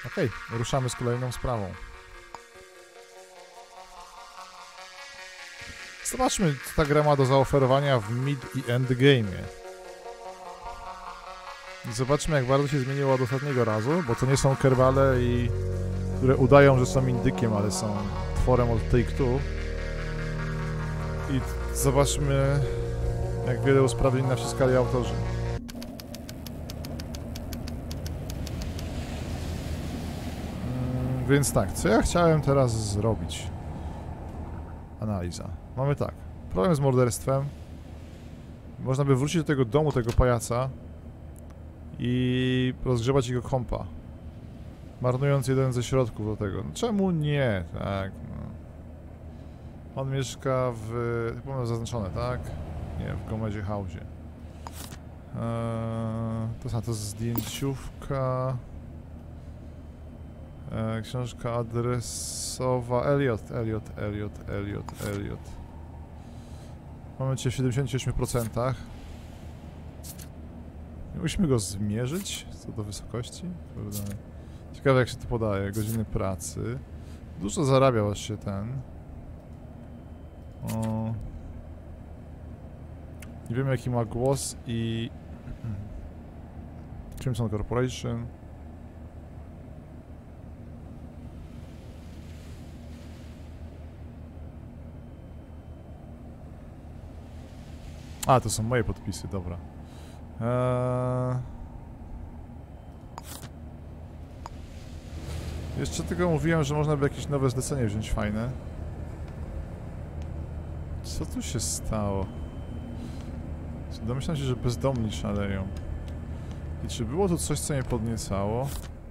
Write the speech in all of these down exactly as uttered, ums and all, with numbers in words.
Okej, okay, ruszamy z kolejną sprawą. Zobaczmy, co ta gra ma do zaoferowania w mid i endgame. I zobaczmy, jak bardzo się zmieniło od ostatniego razu, bo to nie są kerbale, i które udają, że są indykiem, ale są tworem od Take-Two. I zobaczmy, jak wiele usprawnień naciskali autorzy. Mm, więc tak, co ja chciałem teraz zrobić? Analiza. Mamy tak, problem z morderstwem. Można by wrócić do tego domu, tego pajaca i rozgrzebać jego kompa, marnując jeden ze środków do tego. No, czemu nie? Tak, no. On mieszka w... chyba mam zaznaczone, tak? Nie, w Gomedzie House. Eee, to jest to zdjęciówka... Eee, książka adresowa... Elliot, Elliot, Elliot, Elliot, Elliot. Mamy cię w siedemdziesięciu ośmiu procentach. Musimy go zmierzyć co do wysokości. Kurde. Ciekawe, jak się to podaje. Godziny pracy. Dużo zarabia właśnie ten. O. Nie wiemy, jaki ma głos i... Crimson Corporation. A, to są moje podpisy, dobra. Eee... Jeszcze tylko mówiłem, że można by jakieś nowe zlecenie wziąć fajne. Co tu się stało? Domyślam się, że bezdomni szaleją. I czy było tu coś, co mnie podniecało?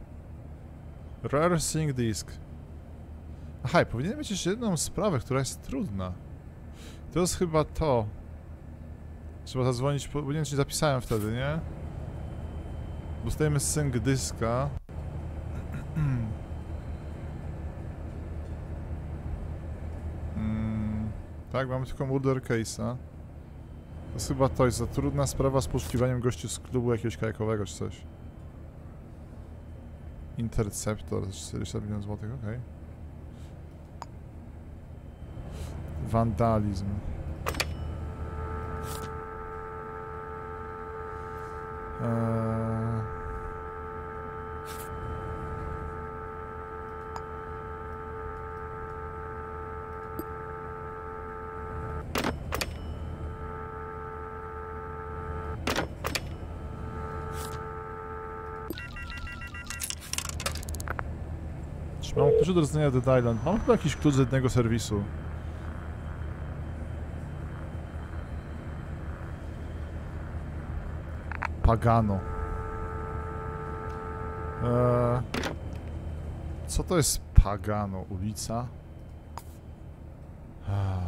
Rare Sync Disk. Aha, powinienem mieć jeszcze jedną sprawę, która jest trudna. To jest chyba to. Trzeba zadzwonić, po... nie wiem, czy zapisałem wtedy, nie? Dostajemy sync dyska. mm, tak, mamy tylko murder case'a. To jest chyba to, jest za trudna sprawa z poszukiwaniem gości z klubu jakiegoś kajakowego czy coś. Interceptor, czterdzieści milionów złotych, okej. Okay. Wandalizm. Eee... Czy mam klucz do rozdania Dead Island? Mam chyba jakiś klucz z jednego serwisu. Pagano. Eee, co to jest Pagano? Ulica? Eee.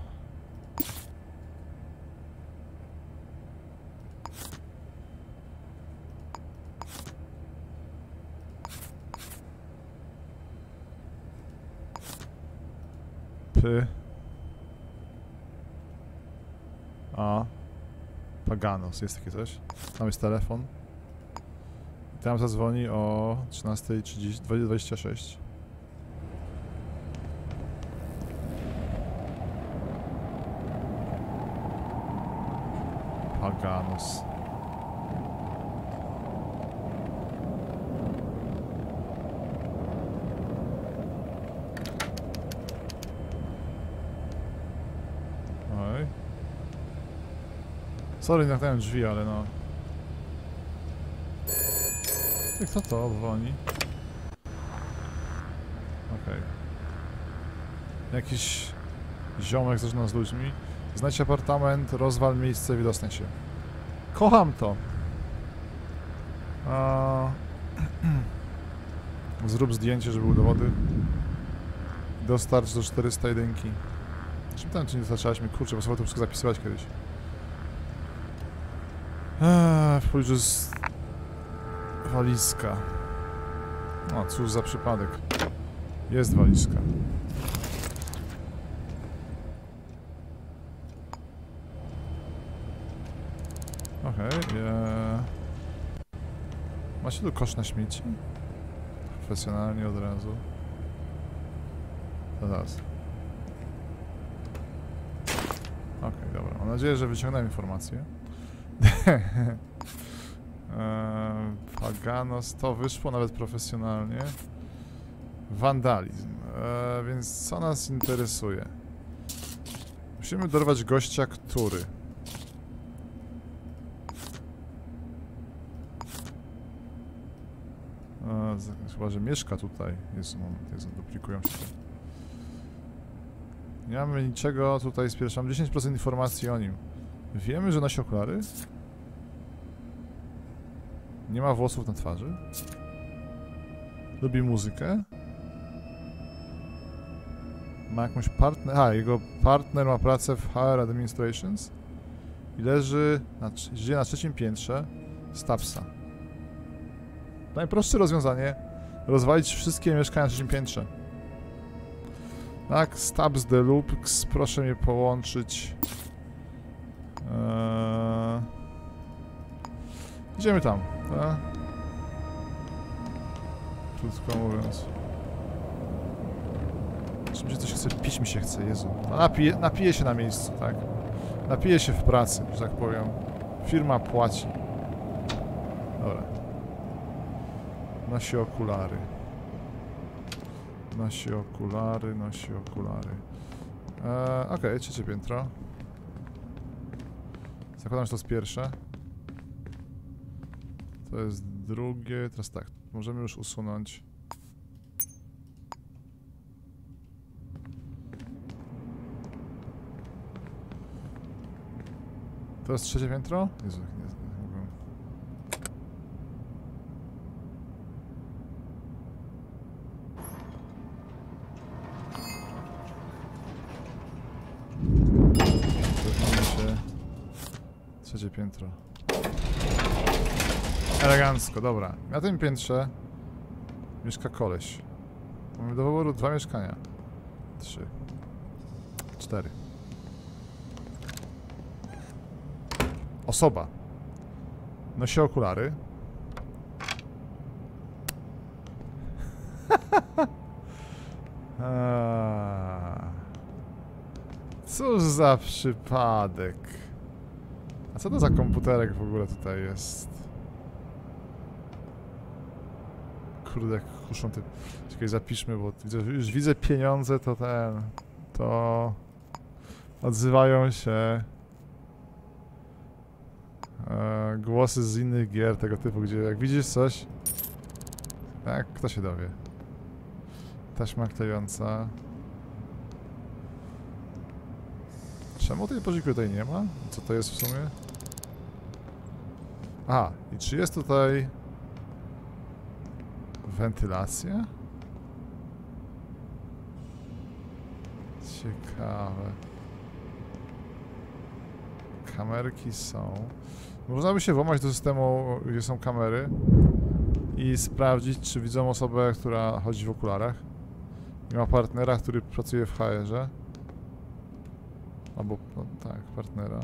P. A. Paganos, jest takie coś. Tam jest telefon. I tam zadzwoni o trzynasta dwadzieścia sześć. Paganos. Oj. Sorry, zamknąłem drzwi, ale no... I kto to dzwoni? Okej. Okay. Jakiś ziomek zaczyna z ludźmi. Znajdź apartament, rozwal miejsce, wydostań się. Kocham to! A... Zrób zdjęcie, żeby były dowody. Dostarcz do czterysta jeden. Czym tam, czy nie dostarczałeś mi? Kurczę, bo sobie to wszystko zapisywać kiedyś. Eee, w pobliżu jest walizka. O, cóż za przypadek. Jest walizka. Okej, okay, yeah. Macie tu kosz na śmieci? profesjonalnie od razu. Zaraz. Okej, okay, dobra. Mam nadzieję, że wyciągnąłem informację. eee, Paganos, to wyszło nawet profesjonalnie. Wandalizm. Eee, więc co nas interesuje? Musimy dorwać gościa, który... Eee, chyba, że mieszka tutaj. Jezu, moment, Jezu, duplikują się. Nie mamy niczego tutaj z pierwszą. Mam dziesięć procent informacji o nim. Wiemy, że nosi okulary? Nie ma włosów na twarzy? Lubi muzykę? Ma jakąś partner... A, jego partner ma pracę w H R Administrations i leży na, żyje na trzecim piętrze Stubbsa. Najprostsze rozwiązanie: rozwalić wszystkie mieszkania na trzecim piętrze. Tak, Stubbs Deluxe, proszę mnie połączyć. Eee... Idziemy tam, tak? Krótko mówiąc. Czy mi się coś chce? Pić mi się chce, Jezu. No, napije, napije się na miejscu, tak? Napije się w pracy, że tak powiem. Firma płaci. Dobra. Nosi okulary. Nosi okulary, nosi okulary. Eee, Okej, okay, trzecie piętro. Zakładam, że to jest pierwsze. To jest drugie. Teraz tak, możemy już usunąć. To jest trzecie piętro? Jezu, nie, nie mogę. Cofamy się. Trzecie piętro. Elegancko, dobra. Na tym piętrze mieszka koleś. Mamy do wyboru dwa mieszkania. Trzy. Cztery. Osoba. Nosi okulary. Cóż za przypadek. A co to za komputerek w ogóle tutaj jest? Kurde, jak kuszą te... Czekaj, zapiszmy, bo widzę, już widzę pieniądze, to ten... To... Odzywają się... E, głosy z innych gier tego typu, gdzie jak widzisz coś... Tak, kto się dowie? Taśma klejąca... Czemu tej pożyczki tutaj nie ma? Co to jest w sumie? A, i czy jest tutaj... Wentylacja? Ciekawe. Kamerki są. Można by się włamać do systemu, gdzie są kamery i sprawdzić, czy widzą osobę, która chodzi w okularach. I ma partnera, który pracuje w H R-ze. Albo, no, tak, partnera.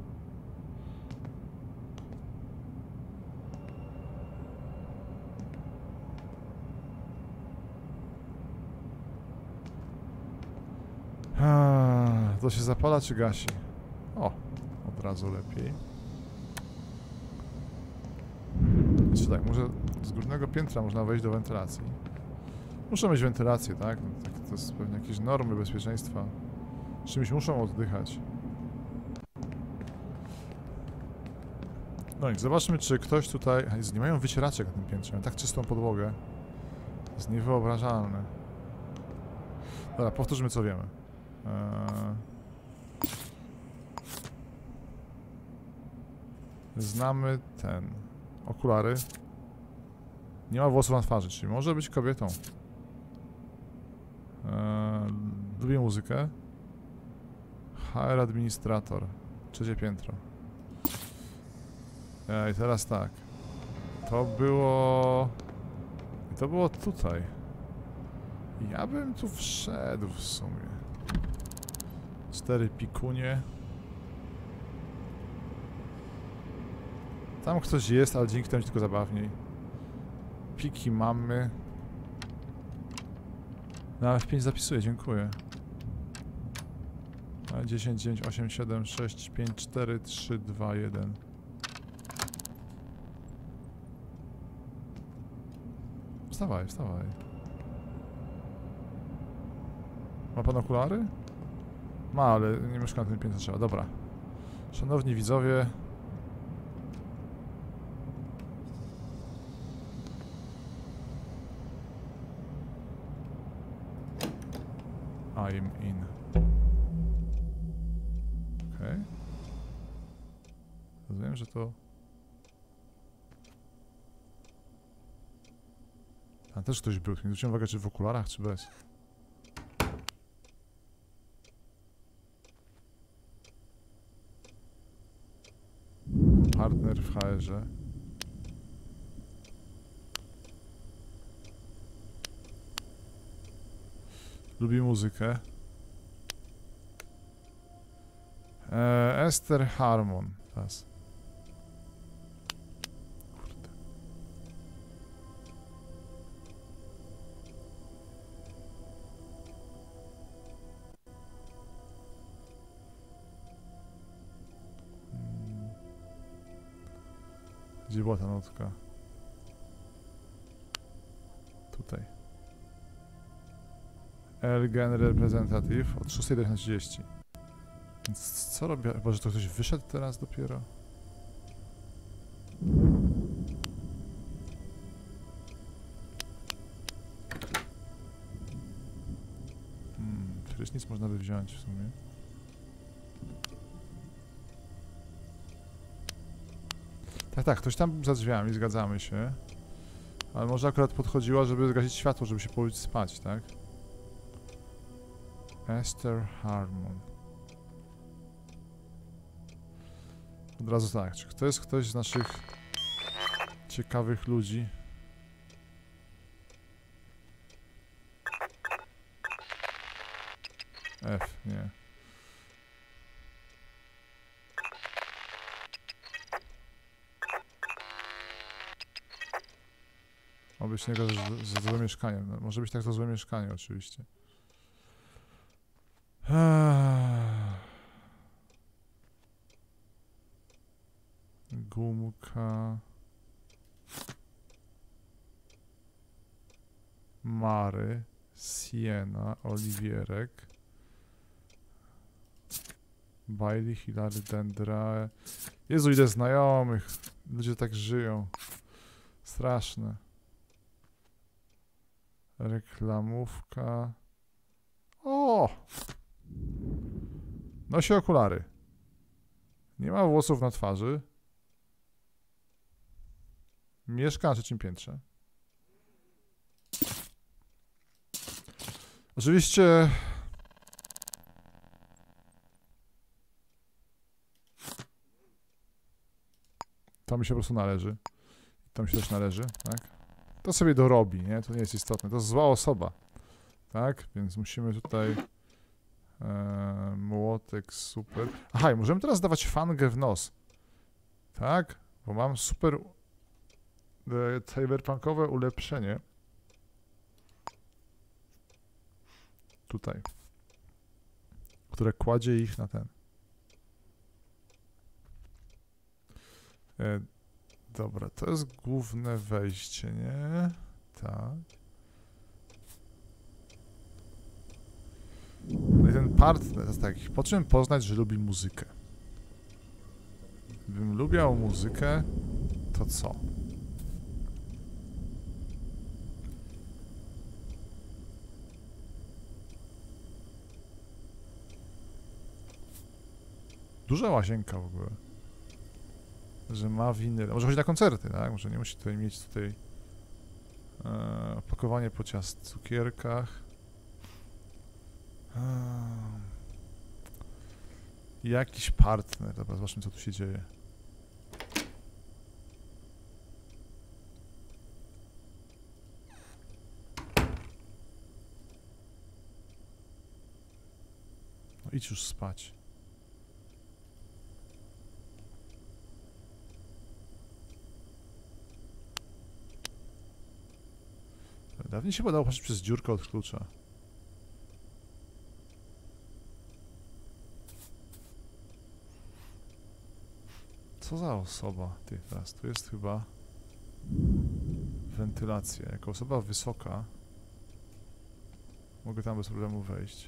To się zapala czy gasi? O, od razu lepiej. Czy tak, może z górnego piętra można wejść do wentylacji. Muszą mieć wentylację, tak? No, tak to jest pewnie jakieś normy bezpieczeństwa. Czymś muszą oddychać. No i zobaczmy, czy ktoś tutaj... Nie mają wycieraczek na tym piętrze, mają tak czystą podłogę. To jest niewyobrażalne. Dobra, powtórzmy, co wiemy. Eee... Znamy ten... Okulary. Nie ma włosów na twarzy, czyli może być kobietą. Eee... Lubię muzykę. H R administrator. Trzecie piętro. Eee, I teraz tak. To było... I to było tutaj. Ja bym tu wszedł w sumie. Cztery pikunie. Tam ktoś jest, ale dzięki temu tylko zabawniej. Piki mamy. Na F pięć zapisuję, dziękuję. dziesięć, dziewięć, osiem, siedem, sześć, pięć, cztery, trzy, dwa, jeden. Wstawaj, wstawaj. Ma pan okulary? Ma, ale nie mieszka na tym piętrze trzeba. Dobra. Szanowni widzowie. I'm in. Okej. Okay. Rozumiem, że to... A też ktoś był. Nie zwróciłem uwagę, czy w okularach, czy bez. Partner w H R-ze. Lubi muzykę. Eee, Esther Harmon. Teraz. Kurde. Hmm. Gdzie była ta notka? Tutaj. Elgen Representative od szóstej do trzydzieści. Więc co robię? Chyba, że to ktoś wyszedł teraz dopiero? Hmm, prysznic można by wziąć w sumie. Tak, tak, ktoś tam za drzwiami, zgadzamy się. Ale może akurat podchodziła, żeby zgasić światło, żeby się położyć spać, tak? Esther Harmon. Od razu tak, czy to jest ktoś z naszych ciekawych ludzi? F, nie. Ma być niego za złe mieszkanie. No, może być tak to złe mieszkanie oczywiście. Gumka. Mary. Siena. Oliwierek. Bailey, Hilary, Dendra. Jezu, ile znajomych. Ludzie tak żyją. Straszne. Reklamówka. O! Nosi okulary. Nie ma włosów na twarzy. Mieszka na trzecim piętrze. Oczywiście... To mi się po prostu należy. To mi się też należy, tak? To sobie dorobi, nie? To nie jest istotne. To jest zła osoba. Tak? Więc musimy tutaj... E, młotek, super. Aha, i możemy teraz dawać fangę w nos. Tak? Bo mam super... E, cyberpunkowe ulepszenie. Tutaj. Które kładzie ich na ten. E, dobra, to jest główne wejście, nie? Tak. No i ten partner jest taki, po czym poznać, że lubi muzykę? Gdybym lubiał muzykę, to co? Duża łazienka w ogóle. Że ma winyl. Może chodzi na koncerty, tak? Może nie musi tutaj mieć tutaj e, opakowanie po ciast cukierkach. E, jakiś partner. Dobra, zobaczmy, co tu się dzieje. No idź już spać. Dawniej się udało patrzeć przez dziurkę od klucza. Co za osoba? Ty, teraz tu jest chyba wentylacja. Jako osoba wysoka mogę tam bez problemu wejść.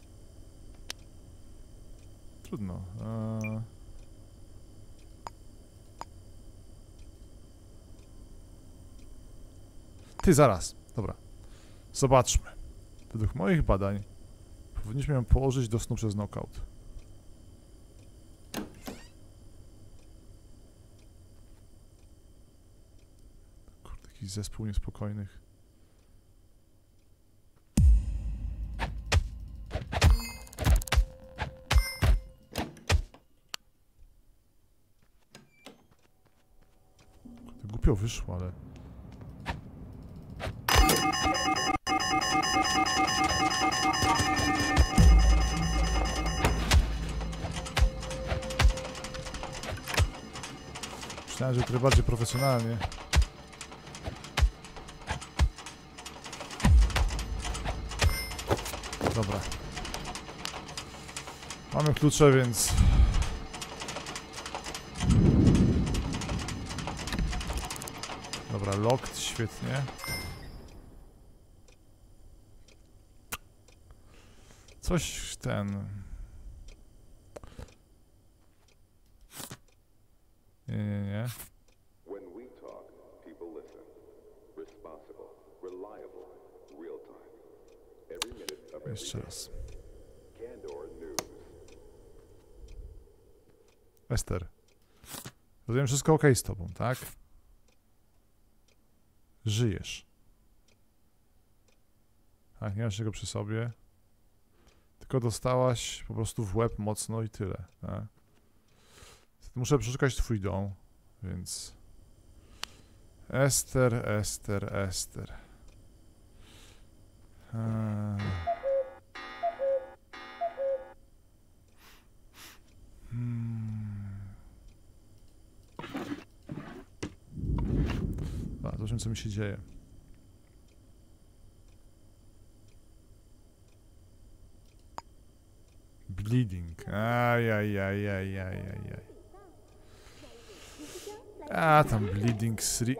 Trudno. Eee... Ty, zaraz. Dobra. Zobaczmy. Według moich badań powinniśmy ją położyć do snu przez knockout. Kurde, jakiś zespół niespokojnych. Kurde, głupio wyszło, ale... Myślałem, że trochę bardziej profesjonalnie. Dobra. Mamy klucze, więc... Dobra, locked, świetnie. Coś ten... Nie, nie, nie. Jeszcze raz. Ester. Rozumiem, wszystko ok z tobą, tak? Żyjesz. Tak, nie masz czego przy sobie. Tylko dostałaś po prostu w łeb mocno i tyle, tak? Muszę przeszukać twój dom, więc... Ester, Ester, Ester. Eee... Hmm. Dobra, zobaczymy, co mi się dzieje. Bleeding. Ajajajajajajaj. A tam bleeding three.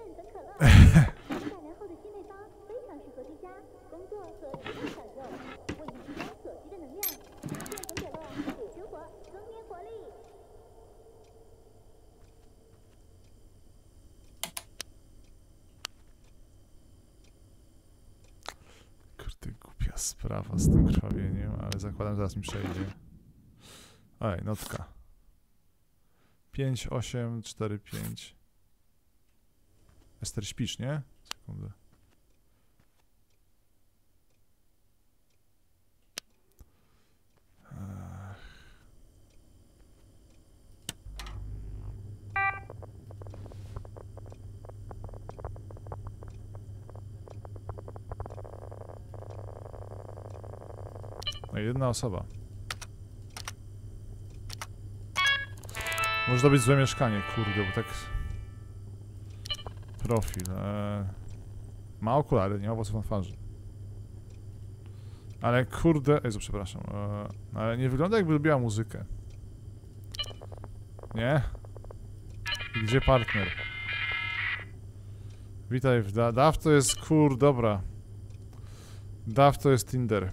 Kurde, głupia sprawa z tym krwawieniem, ale zakładam, że zaraz mi przejdzie. Ej, notka. pięć, osiem, cztery, pięć. Ester, śpisz, nie? Sekundę. No jedna osoba. Może to być złe mieszkanie, kurde, bo tak... Profil, eee... Ma okulary, nie ma włosów na twarzy. Ale kurde... Jezu, przepraszam. Eee... Ale nie wygląda, jakby lubiła muzykę. Nie? I gdzie partner? Witaj w da... Daw to jest kur... Dobra. Daw to jest Tinder.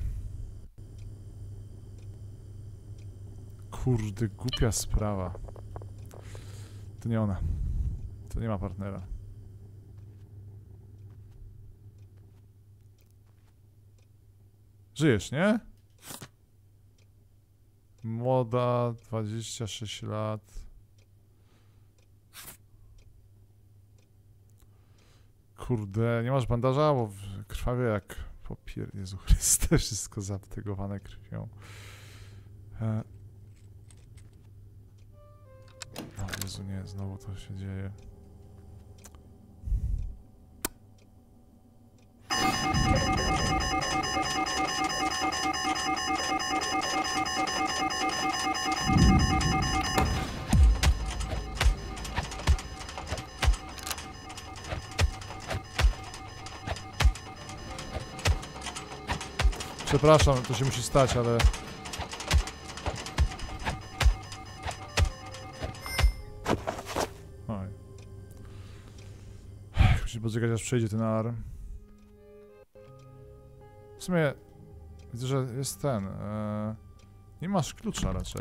Kurde, głupia sprawa. To nie ona. To nie ma partnera. Żyjesz, nie? Młoda, dwadzieścia sześć lat. Kurde, nie masz bandaża? Bo krwawie jak popier... Jezu Chryste, wszystko zategowane krwią. E... O Jezu, nie, znowu to się dzieje. Przepraszam, to się musi stać, ale... Musimy poczekać, aż przejdzie ten alarm. W sumie widzę, że jest ten. E, nie masz klucza raczej.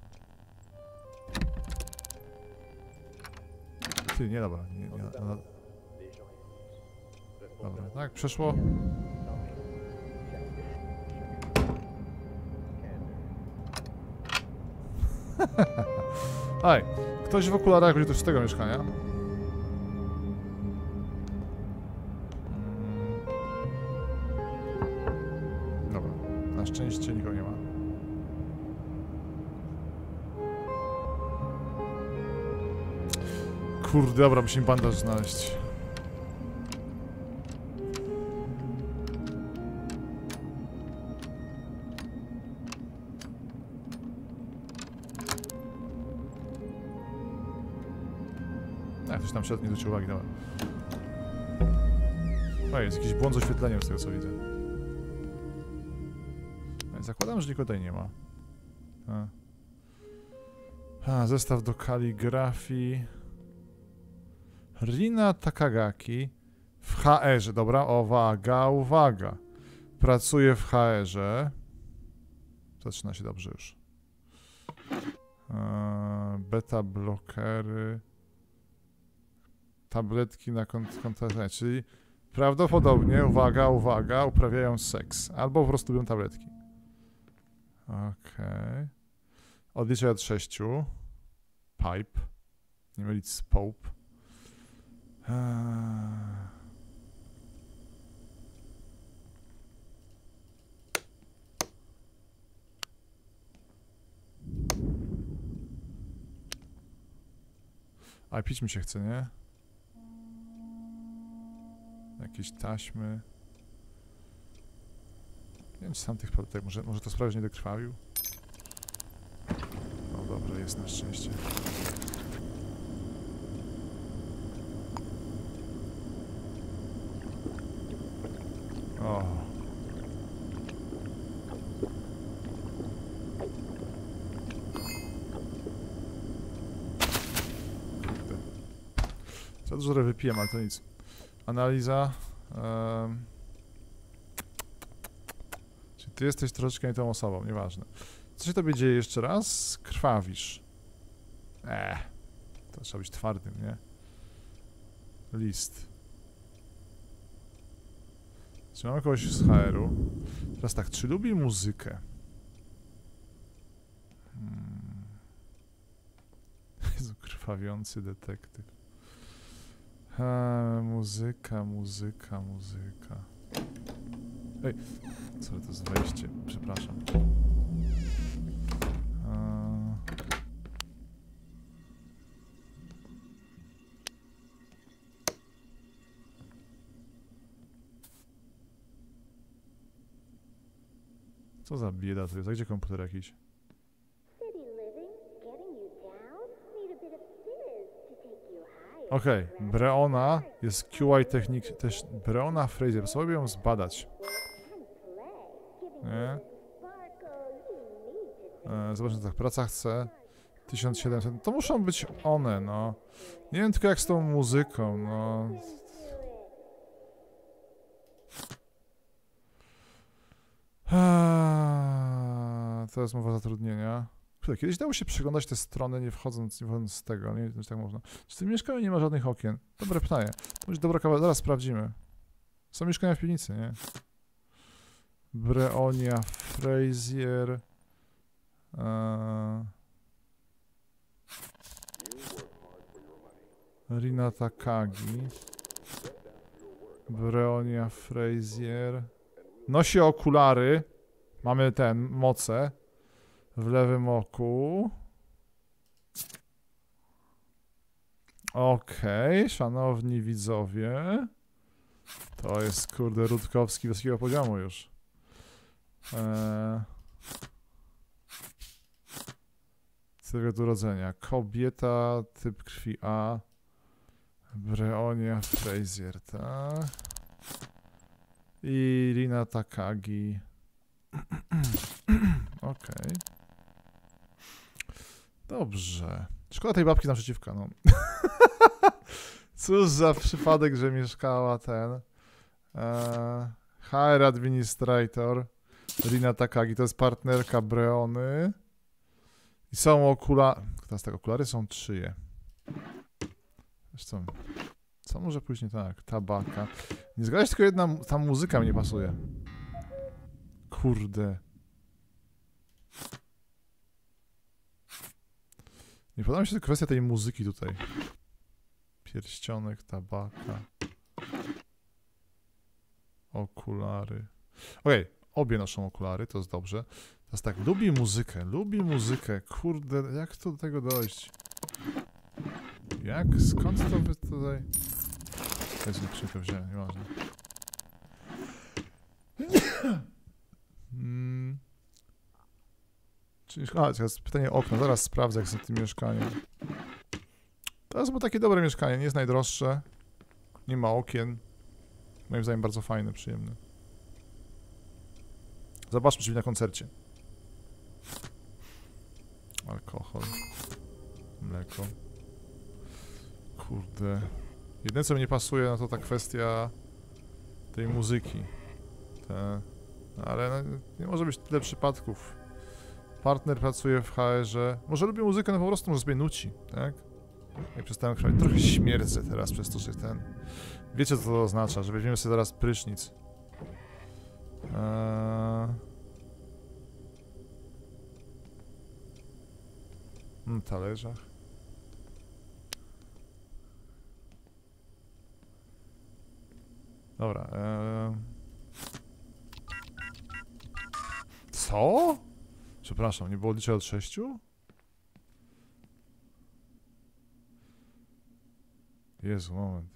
Ty, nie, dobra. Nie, nie, no, dobra, tak, przeszło. Aj, ktoś w okularach będzie też z tego mieszkania. Mm. Dobra, na szczęście nikogo nie ma. Kurde, dobra, musimy bandaż znaleźć. A, ktoś tam szedł, nie zwrócił uwagi, dobra. O, jest jakiś błąd z oświetleniem z tego, co widzę. Zakładam, że nikogo tutaj nie ma. A. A, zestaw do kaligrafii. Rina Takagaki w H R-ze, dobra, uwaga, uwaga. Pracuje w H R-ze. Zaczyna się dobrze już. Eee, beta blokery. Tabletki na kontakcie, czyli prawdopodobnie, uwaga, uwaga, uprawiają seks. Albo po prostu biorą tabletki. Okej. Okay. Odliczaj od sześciu. Pipe. Nie mylić z Pope. A pić mi się chce, nie? Jakieś taśmy. Nie wiem, czy sam tych tak, może, może to sprawa, że nie dokrwawił? No dobrze, jest na szczęście. O. Kurde. Za dużo wypiłem, ale to nic. Analiza. Um. Czy ty jesteś troszeczkę nie tą osobą, nieważne. Co się tobie dzieje jeszcze raz? Krwawisz. Eee. To trzeba być twardym, nie? List. Czy mamy kogoś z H R-u? Teraz tak, czy lubi muzykę? Hmm. Jezu, krwawiący detektyw. Ha, muzyka, muzyka, muzyka. Ej, co to jest wejście? Przepraszam. A... Co za bieda to jest? A gdzie komputer jakiś? Okej, okay. Breonna jest Q I technik, też Breonna Fraser, sobie ją zbadać. Nie? E, zobaczmy, tak, praca chce tysiąc siedemset, to muszą być one, no. Nie wiem tylko jak z tą muzyką, no. Eee, to jest mowa zatrudnienia. Kiedyś dało się przeglądać te strony, nie wchodząc, nie wchodząc z tego, nie wiem, czy tak można. Czy w tym mieszkaniu nie ma żadnych okien? Dobre pytanie. To będzie dobra kawa, zaraz sprawdzimy. Są mieszkania w piwnicy, nie? Breonia Frazier. Eee, Rina Takagi. Breonia Frazier. Nosi okulary. Mamy ten, moce. W lewym oku. Okej, okay, szanowni widzowie. To jest, kurde, Rutkowski wysokiego poziomu już. Eee... Cyfr urodzenia. Kobieta, typ krwi A. Breonia Frazier, tak. I Rina Takagi. Okej. Okay. Dobrze. Szkoda tej babki naprzeciwka, no. Cóż za przypadek, że mieszkała ten... Eee, H R Administrator. Rina Takagi, to jest partnerka Breony. I są okulary... Teraz tak, okulary są czyje. Wiesz co? Co może później tak? Tabaka. Nie zgadać, tylko jedna... Ta muzyka mi nie pasuje. Kurde. Nie podoba mi się kwestia tej muzyki tutaj. Pierścionek, tabaka. Okulary. Okej, okay, obie noszą okulary, to jest dobrze. Teraz tak, lubi muzykę, lubi muzykę. Kurde, jak to do tego dojść? Jak? Skąd to wy tutaj... Jezu, nie to wziąłem, nieważne. Hmm. Czyli, a, teraz pytanie o okno, zaraz sprawdzę, jak z tym mieszkaniem. To jest było takie dobre mieszkanie, nie jest najdroższe. Nie ma okien. Moim zdaniem bardzo fajne, przyjemne. Zobaczmy, czy na koncercie. Alkohol. Mleko. Kurde. Jedyne, co mi nie pasuje, no to ta kwestia tej muzyki. Te... Ale no, nie może być tyle przypadków. Partner pracuje w H R-ze. Może lubi muzykę, no po prostu może sobie nuci, tak? Jak przestałem chwalić. Trochę śmierdzę teraz przez to, że ten... Wiecie, co to oznacza, że weźmiemy sobie zaraz prysznic. Eee... Na talerzach. Dobra. Eee... Co? Przepraszam, nie było liczenia od sześciu? Jezu, moment.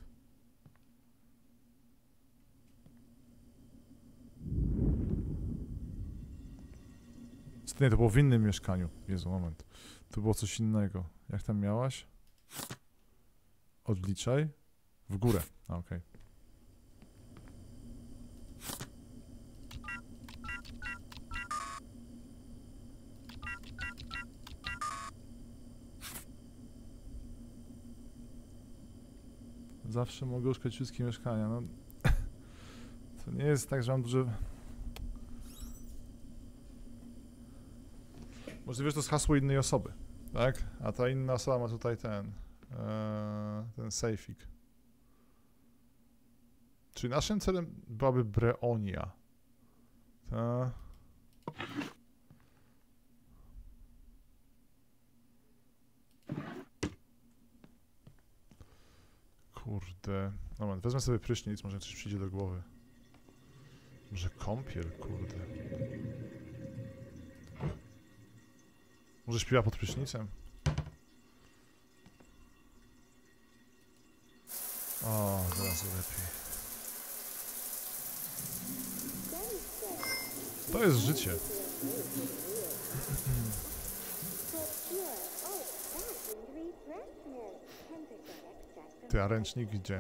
Nie, to było w innym mieszkaniu. Jezu, moment. To było coś innego. Jak tam miałaś? Odliczaj. W górę. A, okej. Okay. Zawsze mogę uszukać wszystkie mieszkania. No, to nie jest tak, że mam duże... Możliwe, że to jest hasło innej osoby, tak? A ta inna osoba ma tutaj ten... Ee, ten sejfik. Czyli naszym celem byłaby Breonia. Ta... Kurde. Moment, wezmę sobie prysznic, może coś przyjdzie do głowy. Może kąpiel, kurde. Może śpiła pod prysznicem? O, teraz lepiej. To jest życie. Ty, a ręcznik gdzie?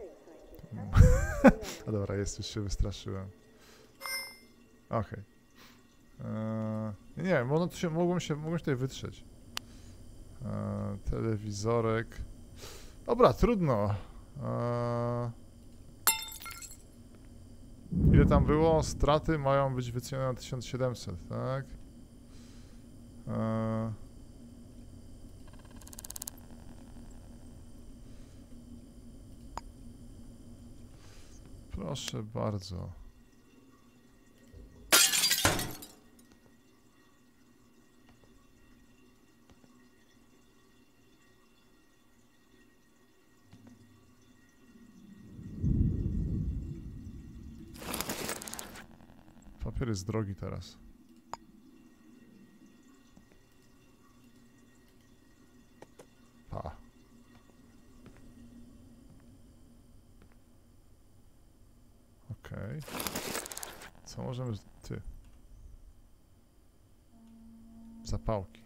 A dobra, jest, już się wystraszyłem. Okej. Okay. Eee, nie, mogą się, mogłem, się, mogłem się tutaj wytrzeć. Eee, telewizorek. Dobra, trudno. Eee, ile tam było? Straty mają być wycenione na tysiąc siedemset, tak? Eee, proszę bardzo. Papier jest drogi teraz. Pa. Okej. Okay. Co możemy... Ty. Zapałki.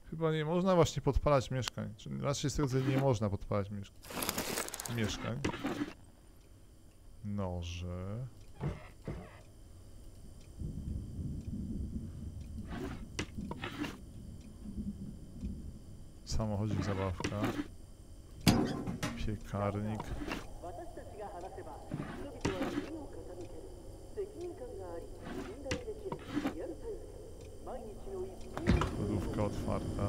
Chyba nie można właśnie podpalać mieszkań. Czy raczej z tego co nie można podpalać mieszkań. Mieszkań. Noże. Samochodzik, zabawka. Piekarnik. Lodówka otwarta.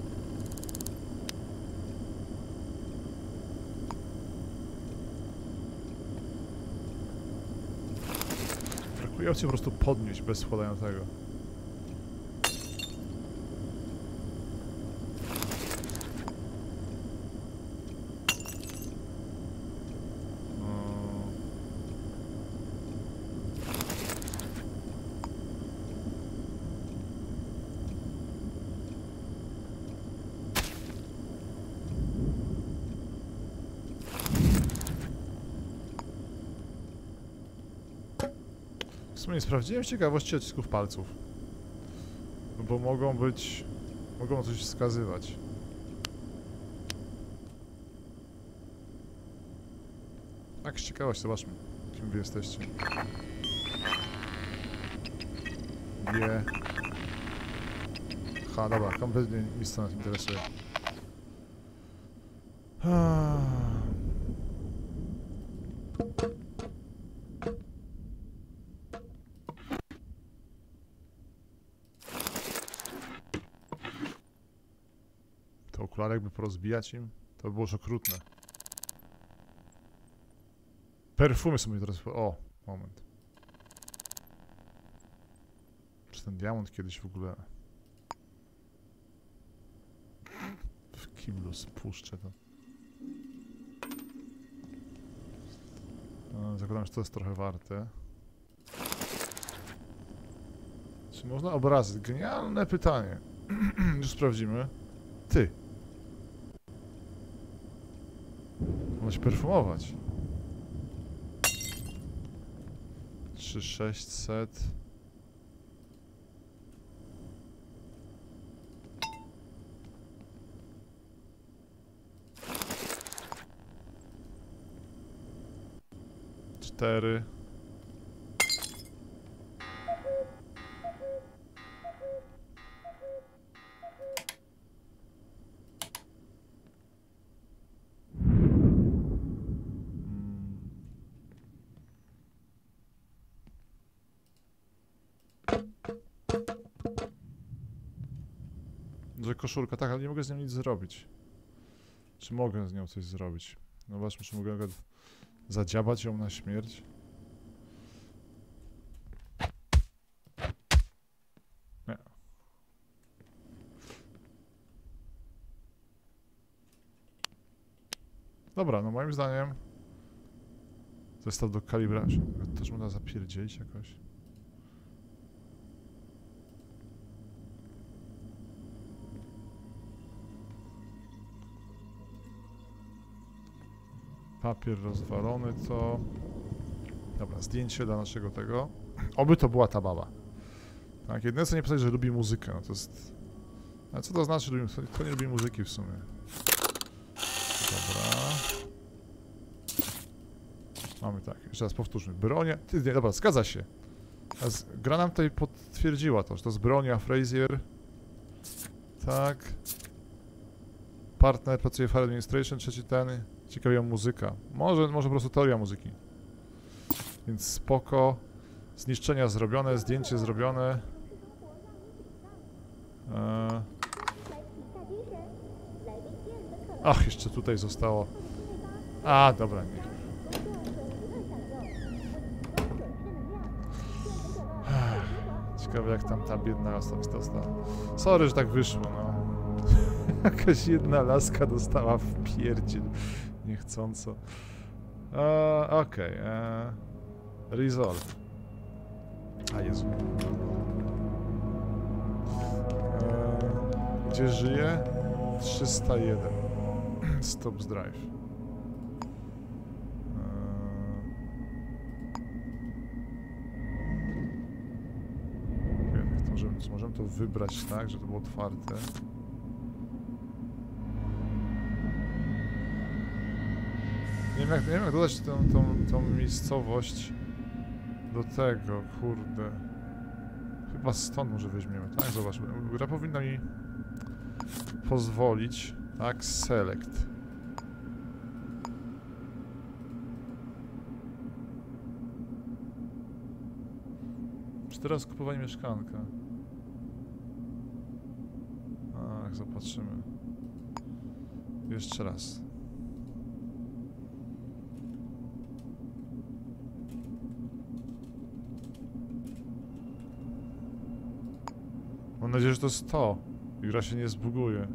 Brakuje opcji po prostu podnieść bez spadającego. W sumie nie sprawdziłem z ciekawości odcisków palców. Bo mogą być... mogą coś wskazywać. Tak, z ciekawości, zobaczmy, kim wy jesteście. G. Ha, dobra, kompletnie nic to nas interesuje. To okulary jakby porozbijać im, to by było już okrutne. Perfumy sobie teraz... O, moment. Czy ten diamont kiedyś w ogóle... W kiblu spuszczę to. No, zakładam, że to jest trochę warte. Czy można obrazy? Genialne pytanie. Już sprawdzimy. Ty. Można się perfumować. Trzy sześćset. Cztery. Że koszulka, tak, ale nie mogę z nią nic zrobić. Czy mogę z nią coś zrobić? No zobaczmy, czy mogę zadziabać ją na śmierć. Nie. Dobra, no moim zdaniem zestaw do kalibracji. Też można zapierdzielić jakoś. Papier rozwalony to... Dobra, zdjęcie dla naszego tego. Oby to była ta baba. Tak, jedyne co nie pisać, że lubi muzykę, no to jest... A co to znaczy, lubi... kto nie lubi muzyki w sumie? Dobra. Mamy tak, jeszcze raz powtórzmy. Bronia... Ty, nie, dobra, zgadza się. Gra nam tutaj potwierdziła to, że to jest bronia Frazier. Tak. Partner pracuje w Fire Administration, trzeci ten. Ciekawie muzyka. Może, może po prostu teoria muzyki. Więc spoko. Zniszczenia zrobione, zdjęcie zrobione. Eee. Ach, jeszcze tutaj zostało. A, dobra, nie. Ciekawe jak tam ta biedna laska dostała. Sorry, że tak wyszło, no. Jakaś jedna laska dostała w pierdziel. Niechcąco. Eee, Okej. Okay, eee. Resolve. A Jezu. Eee, gdzie żyje? trzysta jeden. Stop drive. Eee. Możemy, możemy to wybrać tak, żeby to było otwarte. Nie wiem jak, nie wiem jak dodać tą, tą, tą miejscowość do tego, kurde. Chyba stąd może weźmiemy, tak? Zobacz, gra powinna mi pozwolić, tak? Select. Czy teraz kupowanie mieszkanka? Ach, zobaczymy. Jeszcze raz. Mam nadzieję, że to jest to. I gra się nie zbuguje.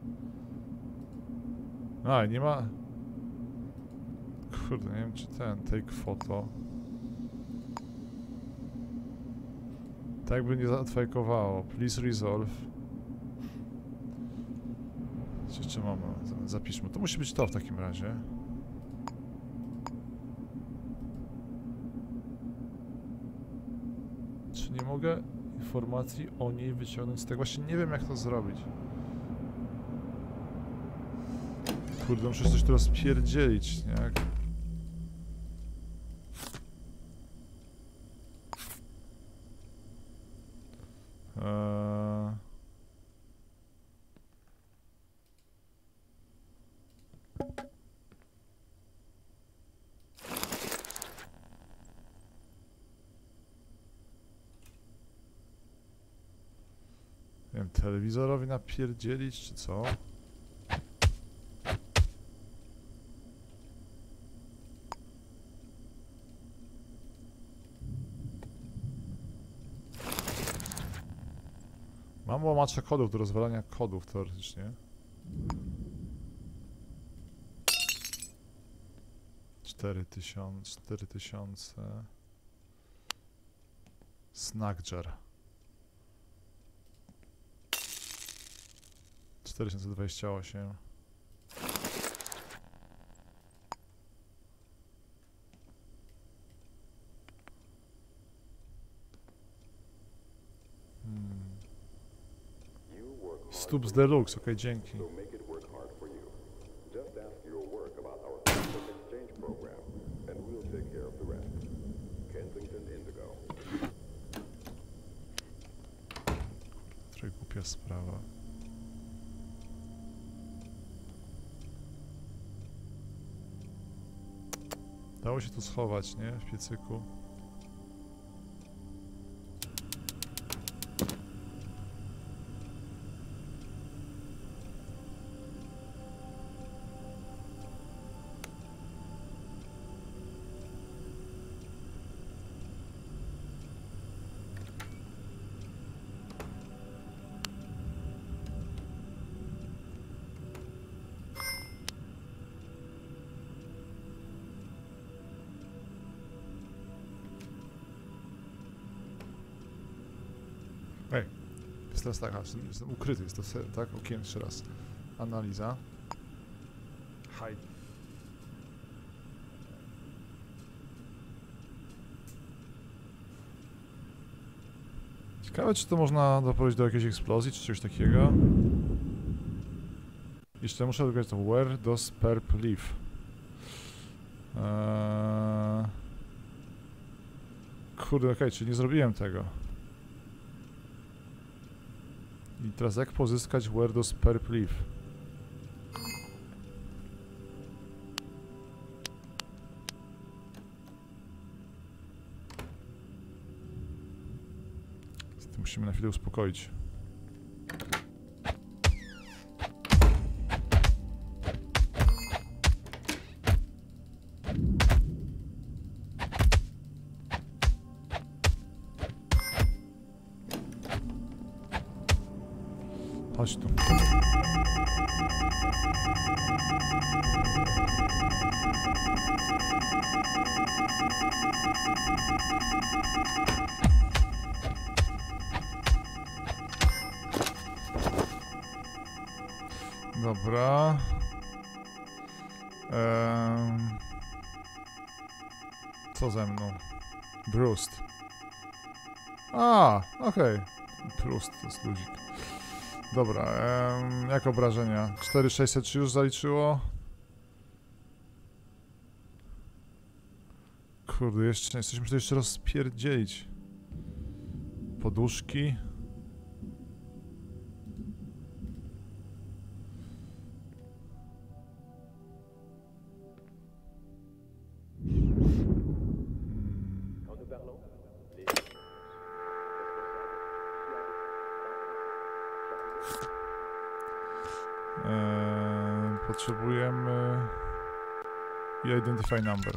A, nie ma... Kurde, nie wiem czy ten... Take photo. Tak by nie zaatfajkowało. Please resolve. Co jeszcze mamy? Zapiszmy. To musi być to w takim razie. Czy nie mogę informacji o niej wyciągnąć z tego? Właśnie nie wiem jak to zrobić. Kurde, muszę coś tu rozpierdzielić, nie? Eee... Nie wiem, telewizorowi napierdzielić, czy co? Mam łamacza kodów do rozwalania kodów teoretycznie. Cztery tysiące, cztery tysiące. Snackjar. cztery tysiące dwadzieścia osiem. Hmm. Stups Deluxe, okej, okay, dzięki. Trochę głupia sprawa. Dało się tu schować, nie? W piecyku. Ej, jest teraz tak, jestem ukryty, jest to tak, okiem jeszcze raz. Analiza. Hide. Ciekawe, czy to można doprowadzić do jakiejś eksplozji, czy czegoś takiego. Jeszcze muszę wygrać to where does perp live. Eee... Kurde, okej, okay, czyli nie zrobiłem tego. I teraz jak pozyskać where does perp live? Musimy na chwilę uspokoić. Chodź tu. Dobra. Ehm. Co ze mną? Brust. A, okej. Okay. Brust to jest ludzik. Dobra, em, jak obrażenia? cztery tysiące sześćset już zaliczyło? Kurde, jeszcze jesteśmy to jeszcze rozpierdzielić. Poduszki. Eee, potrzebujemy identify number.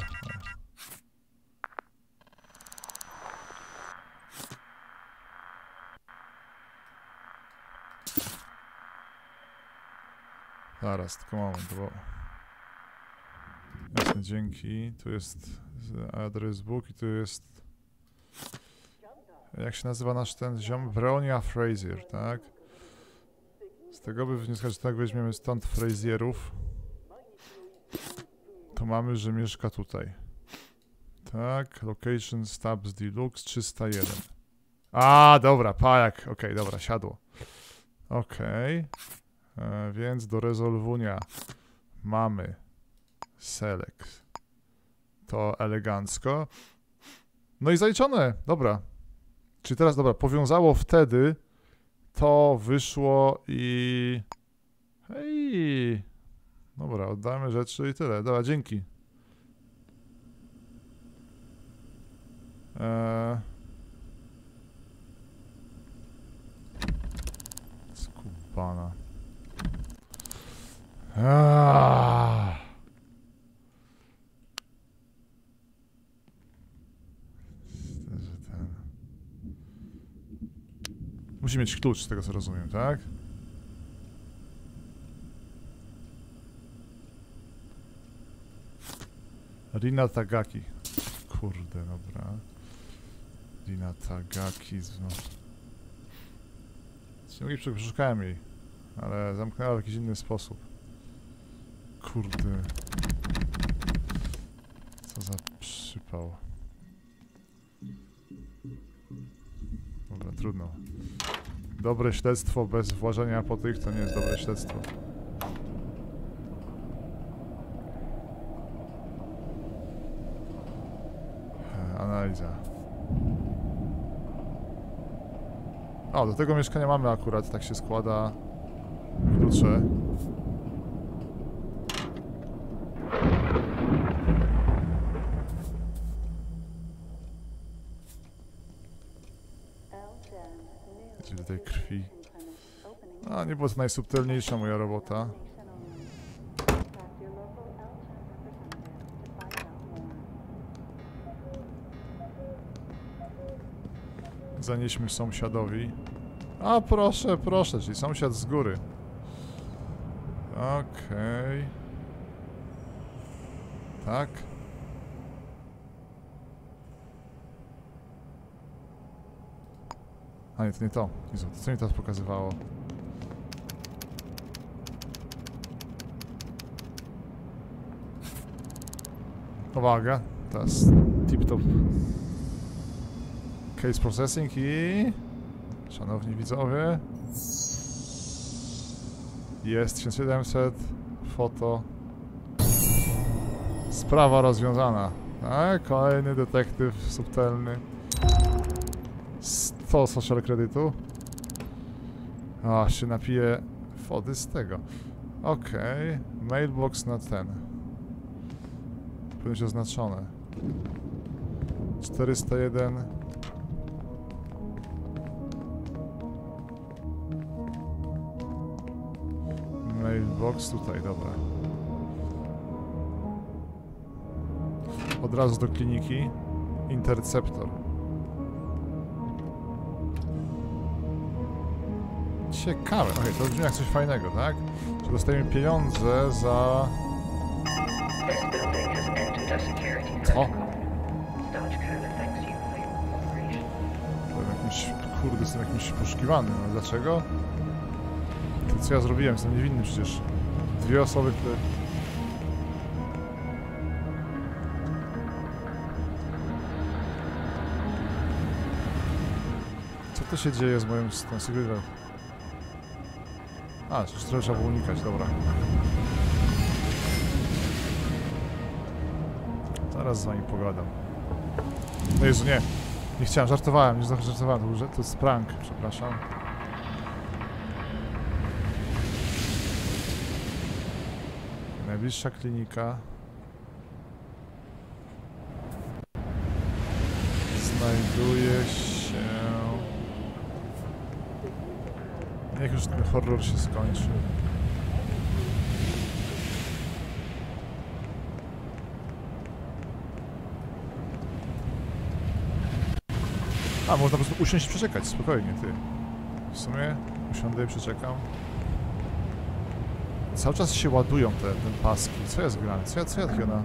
Zaraz, tylko moment, bo... Jasne, dzięki. Tu jest address book i tu jest... Jak się nazywa nasz ten ziom? Veronia Frazier, tak? Z tego by wnioskować, że tak weźmiemy stąd Frazierów. To mamy, że mieszka tutaj. Tak, location Stabs Deluxe trzysta jeden. A, dobra, pajak. Okej, okay, dobra, siadło. Okej. Okay. E, więc do rezolwowania mamy select. To elegancko. No i zaliczone. Dobra. Czyli teraz, dobra, powiązało wtedy, to wyszło i... Hej! Dobra, oddamy rzeczy i tyle. Dobra, dzięki. Eee... Skubana. Aaaa! Musi mieć klucz, z tego co rozumiem, tak? Rina Tagaki. Kurde, dobra. Rina Tagaki. No. Nie przeszukałem jej, ale zamknęła w jakiś inny sposób. Kurde. Co za przypał. Dobra, trudno. Dobre śledztwo bez włażenia po tych to nie jest dobre śledztwo. Analiza. O, do tego mieszkania mamy akurat, tak się składa, klucze. Gdzie tutaj krwi. A, nie była to najsubtelniejsza moja robota. Zanieśmy sąsiadowi. A, proszę, proszę, czyli sąsiad z góry. Okej. Okay. Tak. A nie, to nie to. Jezu, to co mi to pokazywało? Uwaga, teraz tip-top. Case processing i... Szanowni widzowie... Jest tysiąc siedemset, foto... Sprawa rozwiązana. Tak, kolejny detektyw subtelny. sto social kredytu. A, się napiję wody z tego. Okej, okay. Mailbox na ten. Powinno być oznaczone. czterysta jeden. Mailbox tutaj, dobra. Od razu do kliniki. Interceptor. Ciekawe. Okej, okay, to brzmi jak coś fajnego, tak? Że dostajemy pieniądze za... Co? Byłem jakimś... Kurde, jestem jakimś poszukiwany. No dlaczego? To co ja zrobiłem? Jestem niewinny przecież. Dwie osoby, które... Co to się dzieje z moją z tą sygnałem? A, czy trochę trzeba było unikać, dobra. Zaraz z wami pogadam. No Jezu, nie. Nie chciałem, żartowałem, nie żartowałem, to, był- to jest prank, przepraszam. Najbliższa klinika. Znajduje się... Niech już ten horror się skończy. A, można po prostu usiąść i przeczekać, spokojnie, ty. W sumie usiądę i przeczekam. Cały czas się ładują te, te paski. Co jest grane? Co ja, co ja takiego na...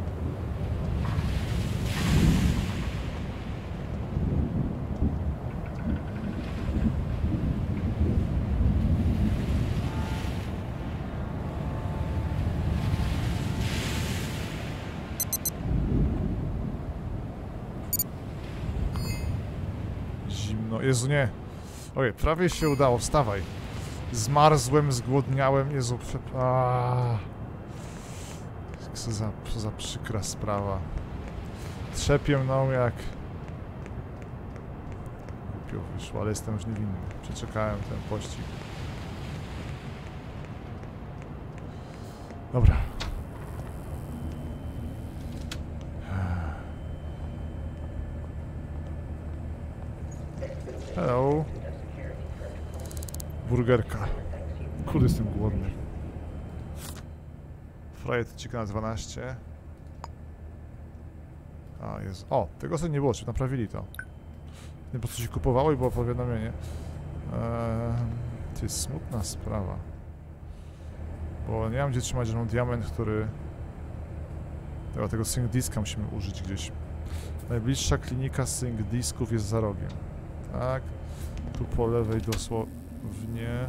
Zimno. Jezu, nie. Ojej, prawie się udało. Wstawaj. Zmarzłem, zgłodniałem. Jezu, przep... Aaaa. Co za, co za przykra sprawa. Trzepię mną jak... Głupio wyszło, ale jestem już niewinny. Przeczekałem ten pościg. Dobra. Hello. Burgerka. Kurde, jestem głodny. Fried chicken na dwanaście. A, jest. O, tego sobie nie było, czy naprawili to. Nie, po prostu się kupowało i było powiadomienie. Eee, to jest smutna sprawa. Bo nie mam gdzie trzymać, że mam diament, który... Tego, tego sync diska musimy użyć gdzieś. Najbliższa klinika sync disków jest za rogiem. Tak. Tu po lewej dosłownie.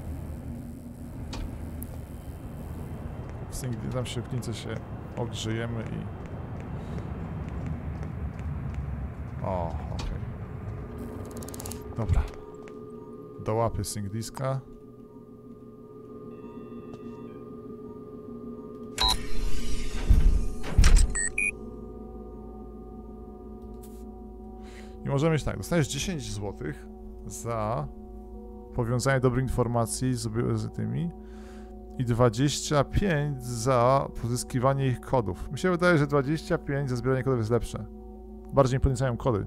Sync, tam się w klinice się ogrzejemy i... O, okej. Okay. Dobra. Do łapy sync diska. I możemy mieć tak, dostajesz dziesięć złotych za powiązanie dobrych informacji z, z tymi i dwadzieścia pięć za pozyskiwanie ich kodów. Mi się wydaje, że dwadzieścia pięć za zbieranie kodów jest lepsze. Bardziej mi podniecają kody.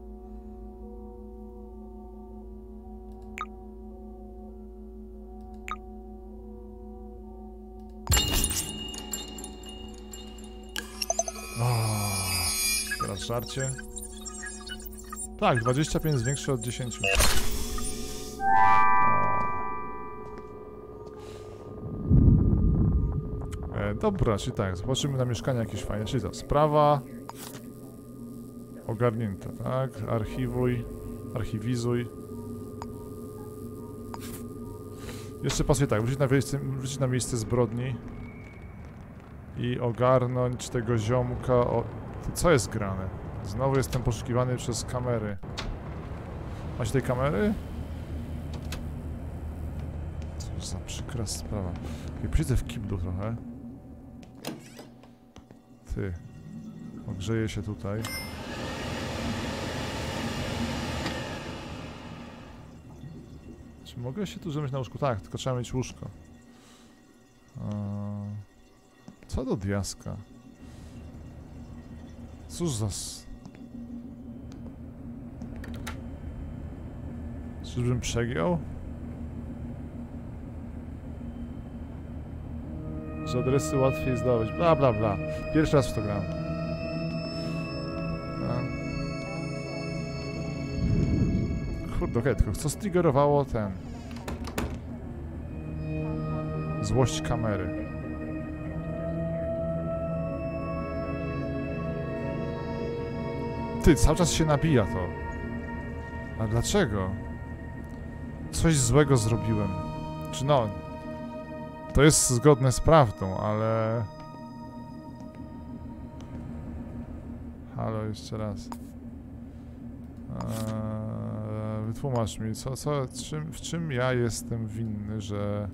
O, teraz żarcie. Tak, dwadzieścia pięć jest większe od dziesięciu. E, dobra, czyli tak, zobaczymy na mieszkanie jakieś fajne. Czyli to, sprawa ogarnięta, tak? Archiwuj, archiwizuj. Jeszcze pasuje tak, wrócić na, wrócić na miejsce zbrodni i ogarnąć tego ziomka. O... Co jest grane? Znowu jestem poszukiwany przez kamery. Macie tej kamery? Co za przykra sprawa. Okay, posiedzę w kiblu trochę. Ty. Ogrzeję się tutaj. Czy mogę się tu zamieć na łóżku? Tak, tylko trzeba mieć łóżko. Eee, co do diaska? Cóż za... Czyżbym przegiął? Że adresy łatwiej zdobyć. Bla bla bla. Pierwszy raz w to gram. No. Kurde, okej, tylko co striggerowało ten... Złość kamery. Ty, cały czas się nabija to. A dlaczego? Coś złego zrobiłem. Czy no... To jest zgodne z prawdą, ale... Halo, jeszcze raz. Eee, wytłumacz mi, co, co, czym, w czym ja jestem winny, że...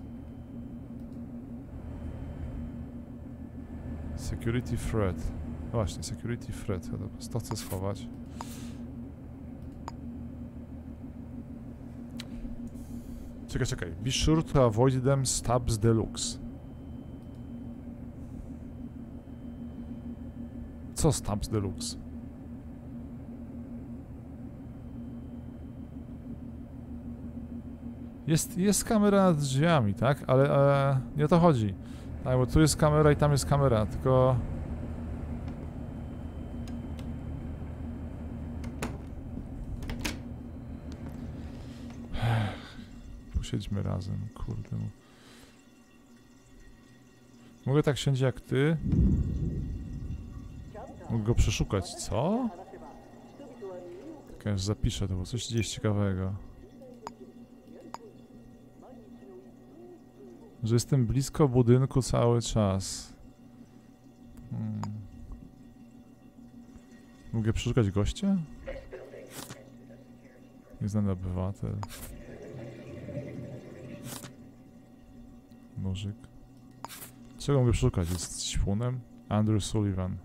Security threat. Właśnie, security threat. Ja to chcę schować. Czekaj, czekaj. Be sure to avoid them stabs deluxe. Co stabs deluxe? Jest, jest kamera nad drzwiami, tak? Ale e, nie o to chodzi. Tak, bo tu jest kamera i tam jest kamera, tylko... Posiedźmy razem, kurde. Mogę tak siąść jak ty? Mogę go przeszukać, co? Tak, aż zapiszę to, bo coś gdzieś ciekawego. Że jestem blisko budynku cały czas. Hmm. Mogę przeszukać gościa? Nieznany obywatel. Nożyk. Czego mogę przeszukać? Jest śpunem? Andrew Sullivan.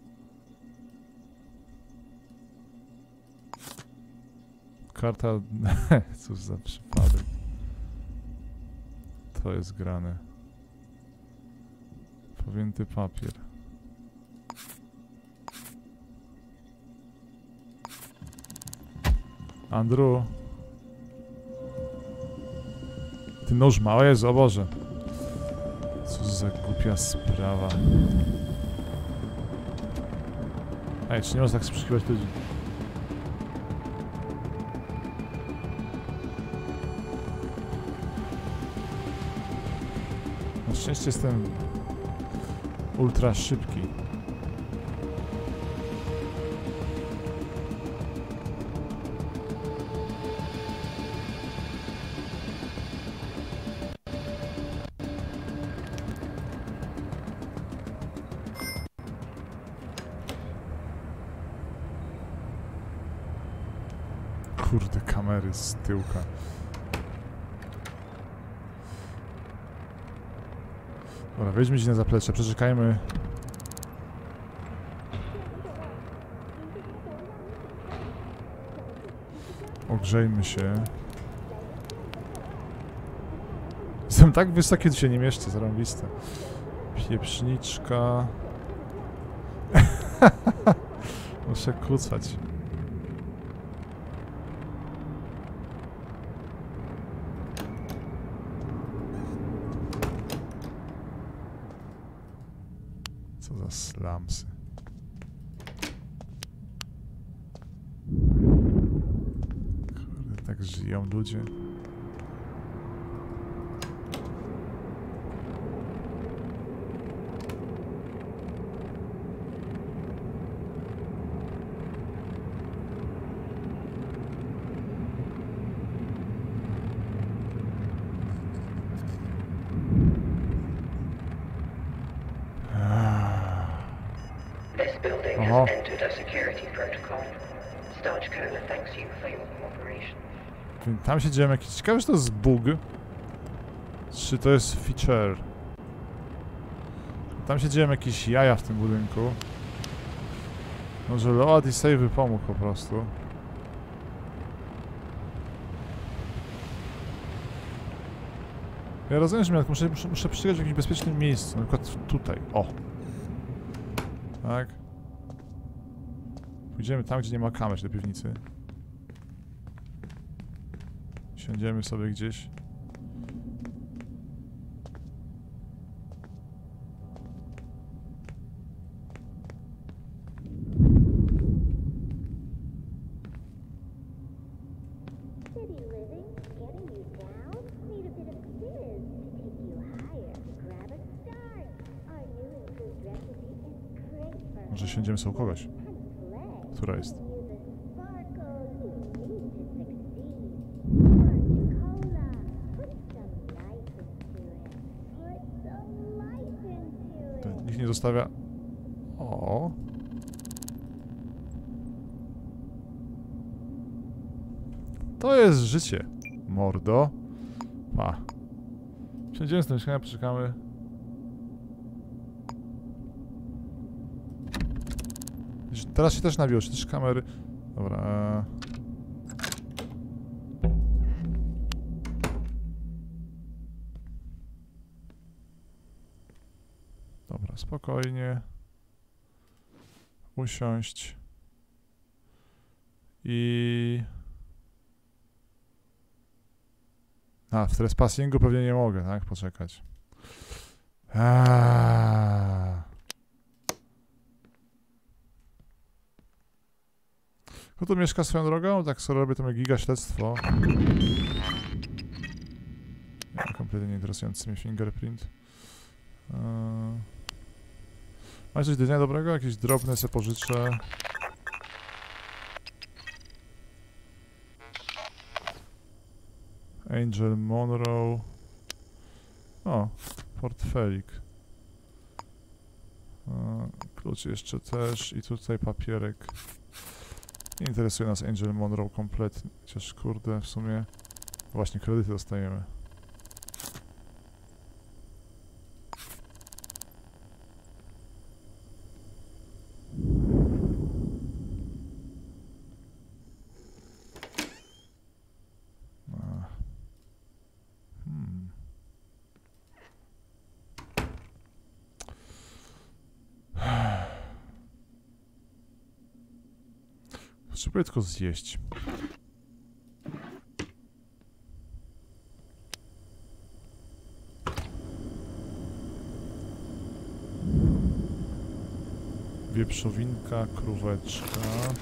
Karta... Cóż za przypadek. To jest grane. Powięty papier. Andrew. Ty nóż mały jest, o Boże. Cóż za głupia sprawa. Ej, czy nie można tak sprzeciwiać ludzi? Na szczęście jestem ultra szybki. Kurde, kamery z tyłka. Dobra, weźmy się na zaplecze, przeczekajmy. Ogrzejmy się. Jestem tak wysoki, że się nie mieszczę, zarąbiste. Pieprzniczka. Muszę kucać. Co za slamsy. Kurde, tak żyją ludzie. Has entered a security protocol. Starch Cola thanks you for your cooperation. Tam się dzieje jakiś... Ciekawe, czy to jest bug? Czy to jest feature? Tam się dzieją jakieś jaja w tym budynku. Może load i save by pomógł po prostu. Ja rozumiem, że muszę, muszę, muszę przyjechać w jakimś bezpiecznym miejscu. Na przykład tutaj. O! Tak. Pójdziemy tam, gdzie nie ma kamer, do piwnicy. Siądziemy sobie gdzieś. Może siądziemy sobie u kogoś. Która jest? To nikt nie zostawia... O. To jest życie, mordo. Pa. Siądziemy z tym mieszkania, poczekamy. teraz się też nabiło, czy też kamery... Dobra, e... Dobra, spokojnie. Usiąść. I... A, w trespassingu pewnie nie mogę, tak? Poczekać. Aaaa. Kto tu mieszka swoją drogą? Tak sobie robię to giga śledztwo. Ja, kompletnie nie interesujący mnie fingerprint. Eee. Masz coś do dnia dobrego? Jakieś drobne se pożyczę. Angel Monroe. O, portfelik. Eee, klucz jeszcze też i tutaj papierek. Nie interesuje nas Angel Monroe kompletnie, chociaż kurde, w sumie właśnie kredyty dostajemy. Hmm. Potrzebuję tylko zjeść. Wieprzowinka, króweczka.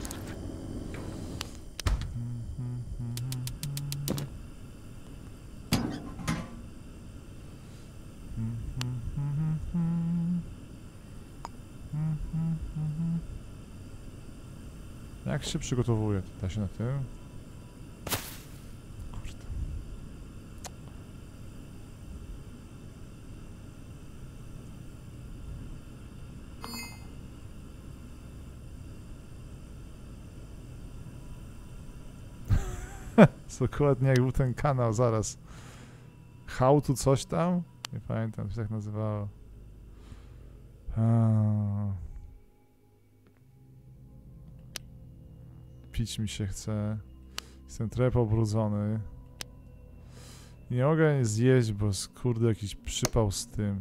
Jak się przygotowuje? Da się na tym? Kurde. Dokładnie jak był ten kanał, zaraz. How to coś tam? Nie pamiętam, się tak nazywało. A. Pić mi się chce. Jestem trochę pobrudzony. Nie mogę zjeść, bo kurde jakiś przypał z tym.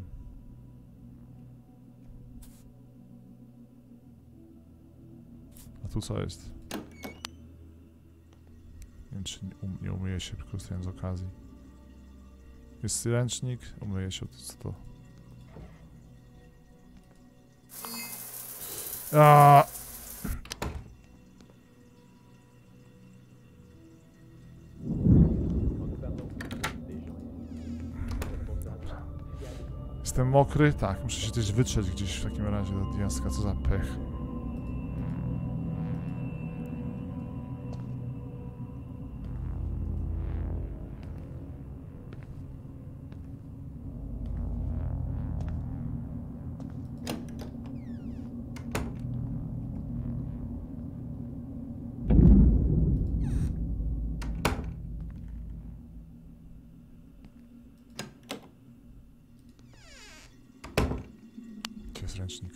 A tu co jest? Nie wiem, czy nie, um, nie umyję się, korzystając z okazji. Jest ręcznik, umyję się, to co to? A! Jestem mokry? Tak, muszę się też wytrzeć gdzieś w takim razie do diaska, co za pech. Gdzie jest ręcznik?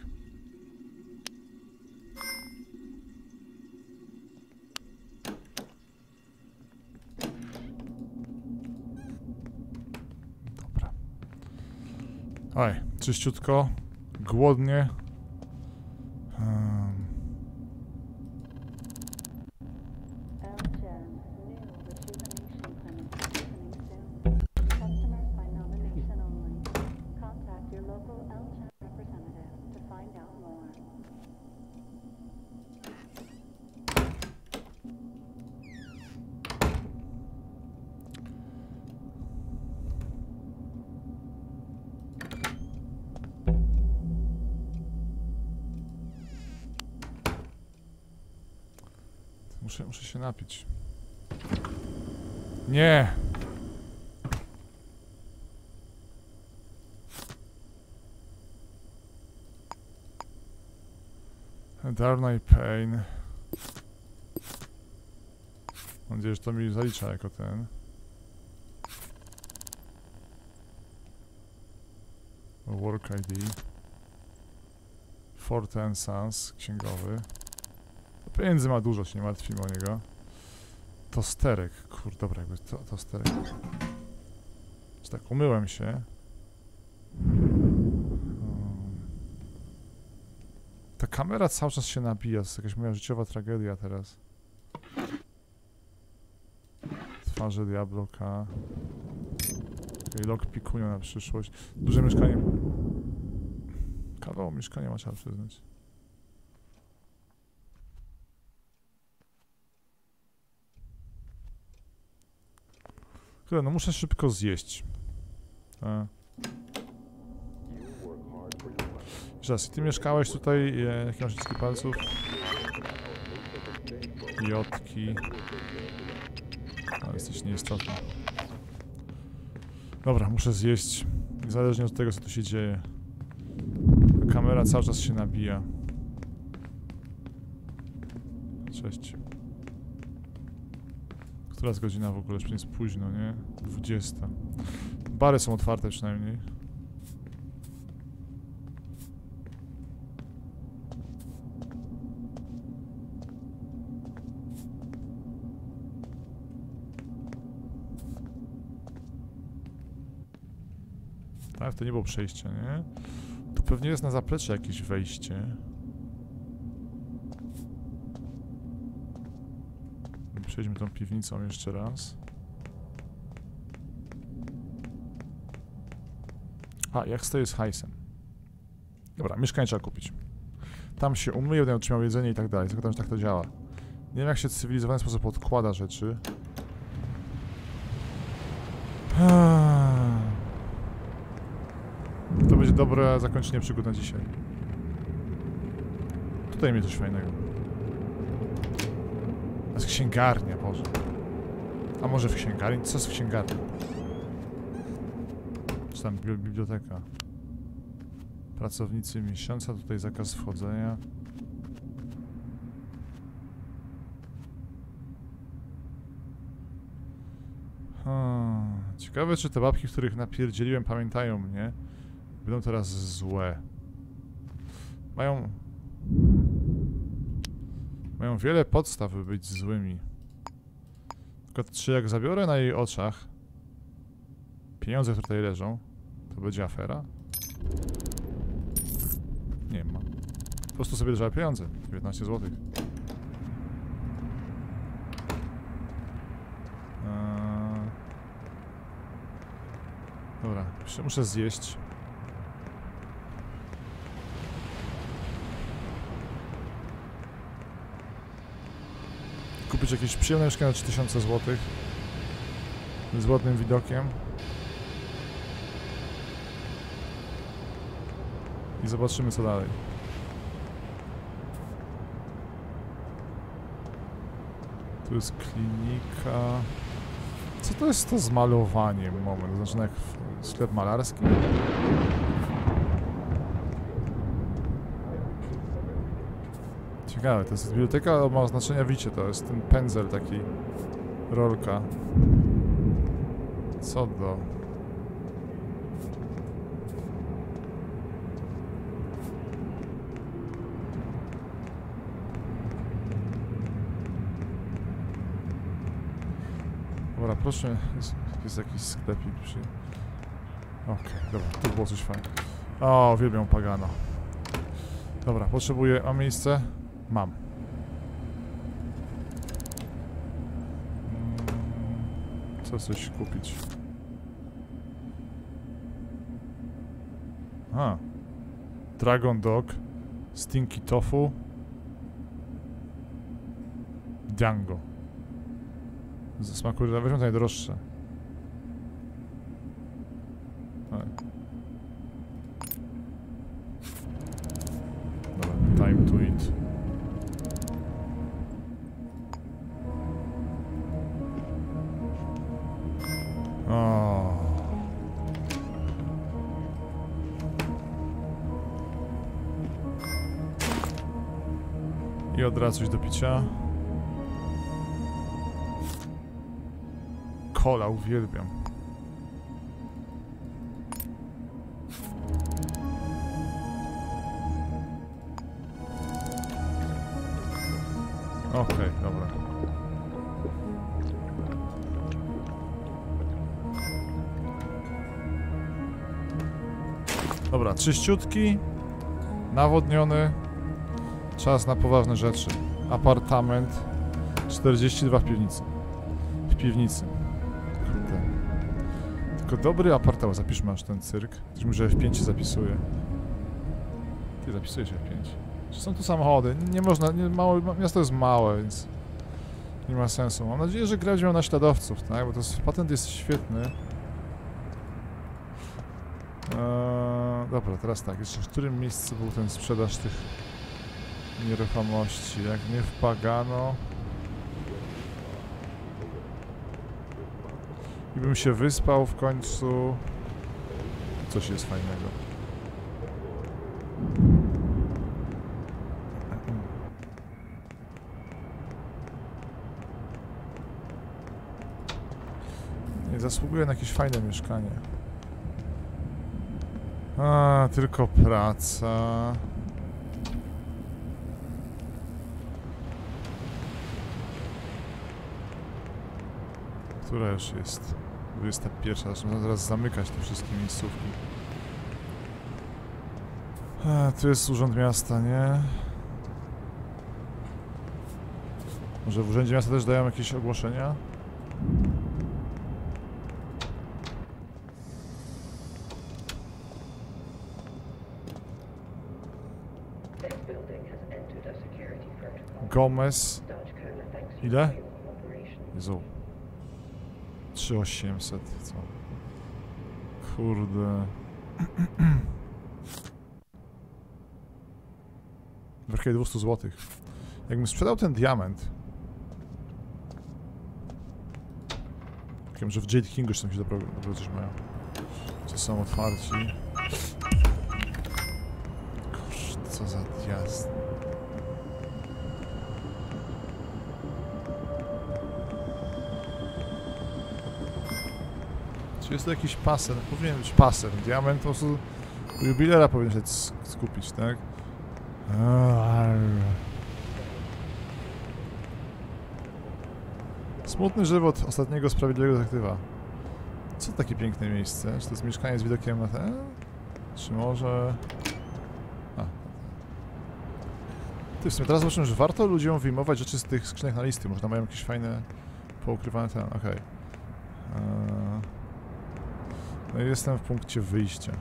Dobra. Oj, czyściutko, głodnie. Um. Muszę, muszę się napić. Nie! Darnay Pain. Mam nadzieję, że to mi zalicza jako ten. Work I D. Forte and Sons, księgowy. Pieniędzy ma dużo, się nie martwimy o niego. Tosterek, kurde, dobra, jakby to, tosterek. Więc tak, umyłem się. Ta kamera cały czas się nabija, to jest jakaś moja życiowa tragedia teraz. Twarze Diabloka. Okay, lockpikunia na przyszłość. Duże mieszkanie. Kawał mieszkania ma, trzeba przyznać. Kurde, no muszę szybko zjeść. A. Raz, ty mieszkałeś tutaj, e, jakie masz wszystkie palców? Jotki. Ale jesteś nieistotny. Dobra, muszę zjeść. Niezależnie od tego, co tu się dzieje. Kamera cały czas się nabija. Cześć. Która jest godzina w ogóle? Już nie jest późno, nie? dwudziesta. Bary są otwarte przynajmniej. Tak, to nie było przejścia, nie? Tu pewnie jest na zaplecze jakieś wejście. Przejdźmy tą piwnicą jeszcze raz. A, jak stoję z hajsem? Dobra, mieszkanie trzeba kupić. Tam się umyję, będę otrzymał jedzenie i tak dalej. Zakładam, że tak to działa. Nie wiem, jak się w cywilizowany sposób odkłada rzeczy. To będzie dobre zakończenie przygód na dzisiaj. Tutaj mnie coś fajnego. To jest księgarnia, Boże. A może w księgarni? Co jest w księgarni? Czy tam biblioteka? Pracownicy miesiąca, tutaj zakaz wchodzenia. Hmm. Ciekawe, czy te babki, których napierdzieliłem, pamiętają mnie. Będą teraz złe. Mają... Mają wiele podstaw, by być złymi. Tylko czy jak zabiorę na jej oczach pieniądze, które tutaj leżą, to będzie afera? Nie ma. Po prostu sobie leżały pieniądze. dziewiętnaście złotych. Eee... Dobra, jeszcze muszę zjeść. Kupić jakieś przyjemne mieszkanie na trzy tysiące złotych z ładnym widokiem i zobaczymy, co dalej. Tu jest klinika. Co to jest to z malowaniem? Moment, znaczy jak sklep malarski? Ciekawe, to jest biblioteka, ma oznaczenia wicie, to jest ten pędzel taki, rolka. Co do... Dobra, proszę, jest, jest jakiś sklepik przy... Okej, okay, dobra, tu było coś fajnego. O, uwielbiam Pagano. Dobra, potrzebuję... Mam miejsce? Mam. Co coś kupić? A. Dragon Dog. Stinky Tofu. Django. Ze smaku... Weźmy to najdroższe. Dobra, time to eat. O. I od razu coś do picia. Cola, uwielbiam. Okej, dobra. Dobra, czyściutki, nawodniony, czas na poważne rzeczy. Apartament czterdzieści dwa w piwnicy. W piwnicy. Kurde. Tylko dobry apartament, zapiszmy aż ten cyrk. Ktoś mi, że F pięć się zapisuje. Ty, zapisuje się F pięć. Czy są tu samochody? Nie można, nie, mało, miasto jest małe, więc nie ma sensu. Mam nadzieję, że gra będzie miał naśladowców, tak? Bo to jest, patent jest świetny. Eee, dobra, teraz tak, jeszcze w którym miejscu był ten sprzedaż tych nieruchomości? Jak nie w Pagano. I bym się wyspał w końcu. Coś jest fajnego. Nie zasługuję na jakieś fajne mieszkanie. A, tylko praca. Która już jest? dwudziesta pierwsza. Zresztą zaraz zamykać te wszystkie miejscówki. A, tu jest urząd miasta, nie? Może w urzędzie miasta też dają jakieś ogłoszenia? Gomez. Ile? Jezu. trzy tysiące osiemset, co? Kurde. Brakuje dwieście złotych. Jakbym sprzedał ten diament. Wiem, że w Jade Kingu już tam się dobro, dobro coś mają. Co są otwarci. Kurde, co za jazd. Czy jest to jakiś paser? Powinien być paser. Diament po prostu jubilera powinien się skupić, tak? Smutny żywot ostatniego sprawiedliwego detektywa. Co to takie piękne miejsce? Czy to jest mieszkanie z widokiem na ten? Czy może... A. Ty, w sumie teraz zobaczymy, że warto ludziom wyjmować rzeczy z tych skrzynek na listy. Może tam mają jakieś fajne, poukrywane ten... Okej. Okay. Eee... No i jestem w punkcie wyjścia.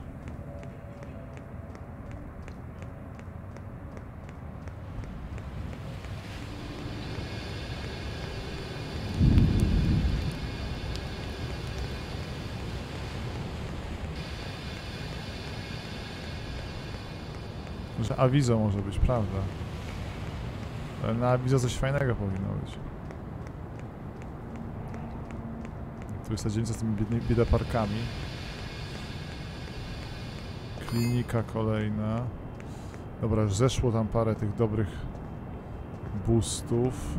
Że awizo może być, prawda? Ale na awizo coś fajnego powinno być. Tu jest ta dzielnica z tymi biednymi biedaparkami. Klinika kolejna. Dobra, już zeszło tam parę tych dobrych boostów.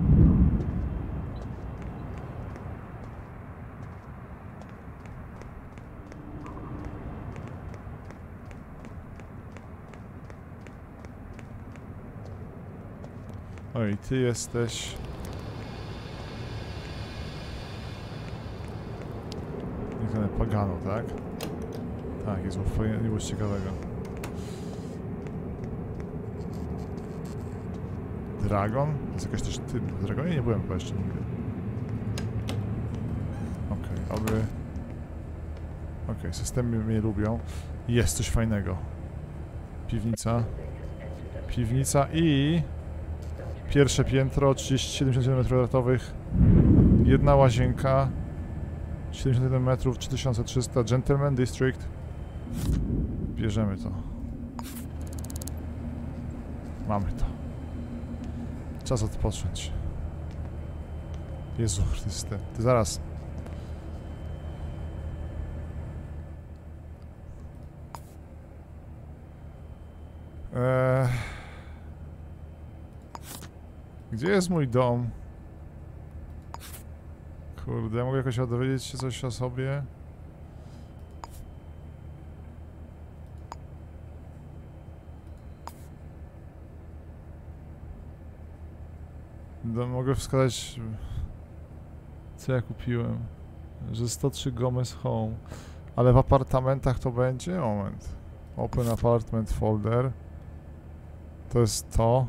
Oj, ty jesteś... Niech Pagano, tak? Tak, jest nie było ciekawego. Dragon? To jest jakaś też... Ty, w Dragonie nie byłem chyba jeszcze nigdy. Okej, okay, oby... Okej, okay, systemy mnie lubią. Jest coś fajnego. Piwnica. Piwnica i... Pierwsze piętro, trzydzieści siedem centymetrów kwadratowych. Jedna łazienka. siedemdziesiąt jeden metrów, trzy tysiące trzysta. Gentleman District. Bierzemy to. Mamy to. Czas odpocząć. Jezu Chryste. Ty zaraz. Eee... Gdzie jest mój dom? Kurde, mogę jakoś dowiedzieć się coś o sobie? No, mogę wskazać, co ja kupiłem. Że sto trzy Gomez Home. Ale w apartamentach to będzie? Moment. Open apartment folder. To jest to.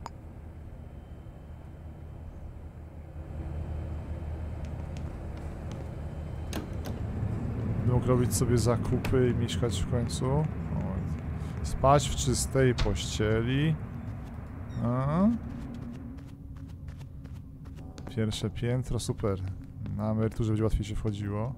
Mógł robić sobie zakupy i mieszkać w końcu. Moment. Spać w czystej pościeli. A? Pierwsze piętro, super. Na emeryturze będzie łatwiej się wchodziło.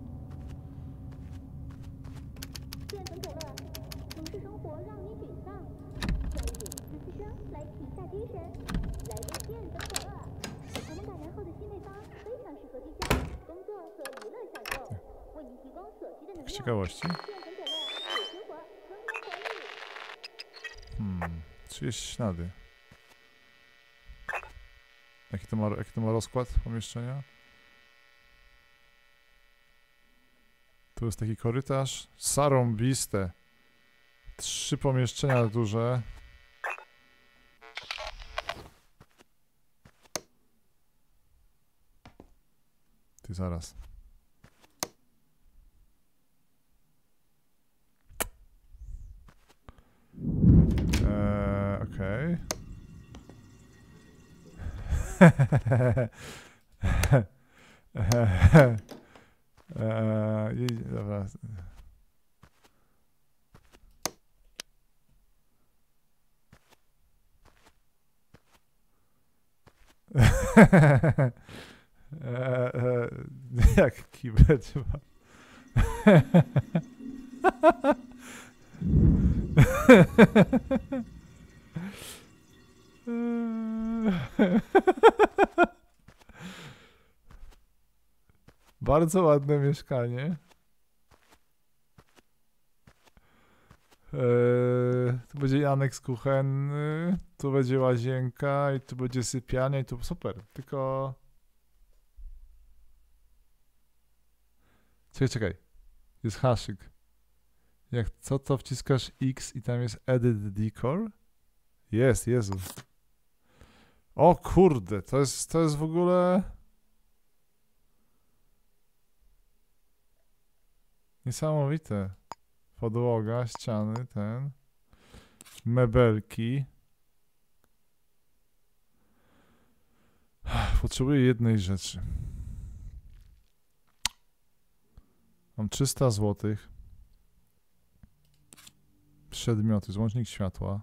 Z ciekawości. Hmm, czyjeś ślady. Jaki to ma, jaki to ma rozkład pomieszczenia? Tu jest taki korytarz. Sarąbiste. Trzy pomieszczenia duże. Ty zaraz. Eee, okej. Eee, dobra. Eee, e, jak kibel trzeba. Bardzo ładne mieszkanie. Eee, tu będzie aneks kuchenny, tu będzie łazienka i tu będzie sypialnia i tu super, tylko... Czekaj, czekaj. Jest haszyk. Jak co to wciskasz X i tam jest edit decor? Jest, Jezu. O kurde, to jest, to jest w ogóle... Niesamowite. Podłoga, ściany, ten. Mebelki. Potrzebuję jednej rzeczy. Mam trzysta złotych. Przedmioty, złącznik światła.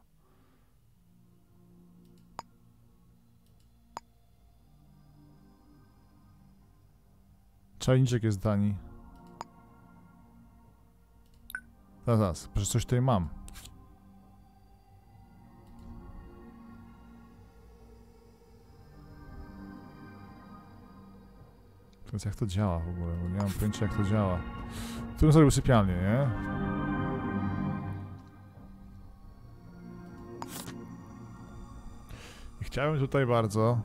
Czajniczek jest tani. Zaraz, zaraz, przecież coś tutaj mam. Więc jak to działa w ogóle, bo nie mam pojęcia jak to działa. Tu bym zrobił sypialnię, nie? I chciałem tutaj bardzo...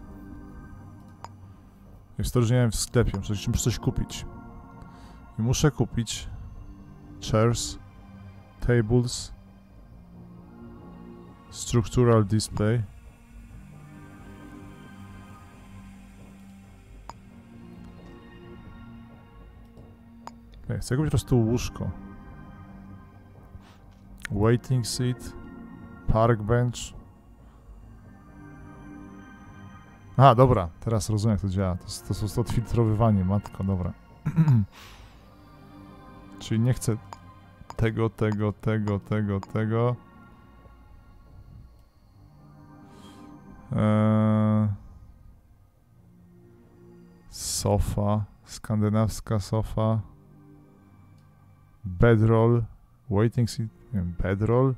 Jest to, że nie wiem, w sklepie, muszę, muszę coś kupić. I muszę kupić... Chairs... Tables... Structural display... Okay, chcę kupić po prostu łóżko. Waiting seat. Park bench. A, dobra, teraz rozumiem jak to działa. To jest, to jest po prostu odfiltrowywanie, matko, dobra. Czyli nie chcę tego, tego, tego, tego, tego. Eee... Sofa. Skandynawska sofa. Bedroll, waiting seat, nie wiem, bedroll.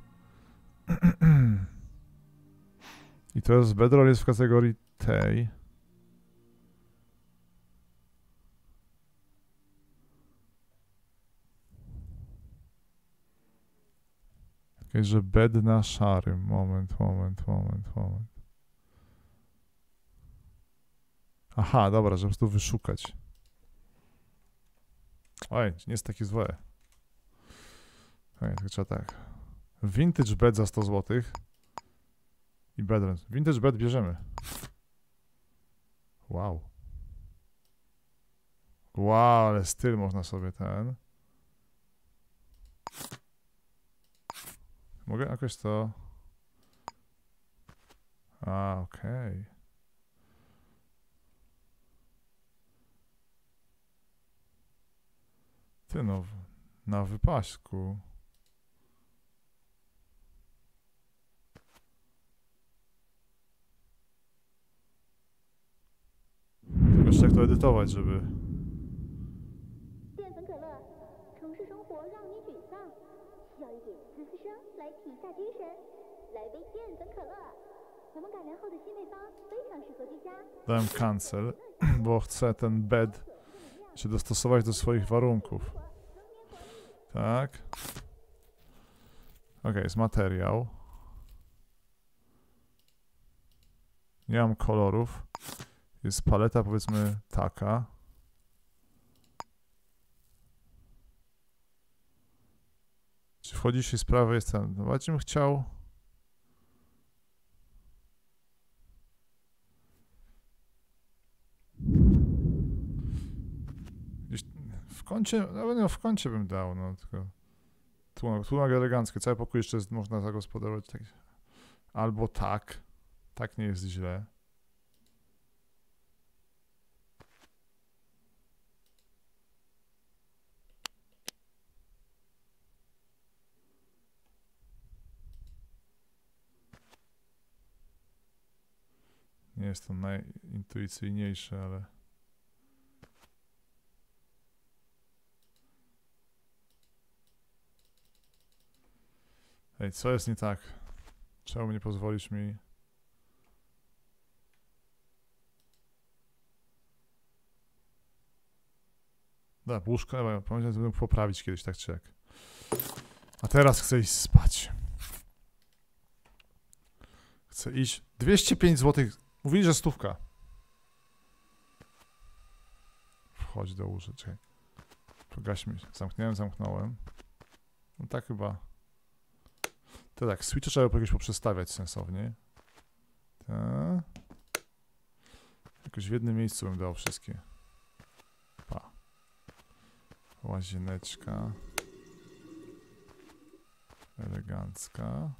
I to jest, bedroll jest w kategorii tej. Okej, że bed na szarym. Moment, moment, moment, moment. Aha, dobra, żeby to wyszukać. Oj, nie jest takie złe. Okay, to trzeba tak. Vintage bed za sto złotych. I bedroom. Vintage bed bierzemy. Wow. Wow, ale styl można sobie ten. Mogę jakoś to... A, okej. Okay. Ty no, na wypaśku. Tylko jeszcze jak to edytować, żeby... 淀粉可乐，城市生活让你沮丧，需要一点滋滋声来提下精神。来杯淀粉可乐，我们改良后的新配方非常适合居家。 Dałem cancel, bo chcę ten bed się dostosować do swoich warunków. Tak. Ok, jest materiał. Nie mam kolorów. Jest paleta, powiedzmy, taka. Czy wchodzi się z prawej, jest ten... No, bardziej bym chciał... Gdzieś w kącie, no nie, w kącie bym dał, no tylko... Tu, tu nagle eleganckie, cały pokój jeszcze jest, można zagospodarować tak. Albo tak. Tak nie jest źle. Nie jest to najintuicyjniejsze, ale... Ej, co jest nie tak? Czemu nie pozwolisz mi... Da, łóżko, dobra, pamiętam, że będę poprawić kiedyś, tak czy jak. A teraz chcę iść spać. Chcę iść... dwieście pięć złotych. Mówili, że stówka. Wchodź do łóżka, czekaj. Pogaśmy. Zamknąłem, zamknąłem. No tak chyba. To tak, switche trzeba jakoś poprzestawiać sensownie. Tak. Jakoś w jednym miejscu bym dał wszystkie. Pa. Łazieneczka. Elegancka.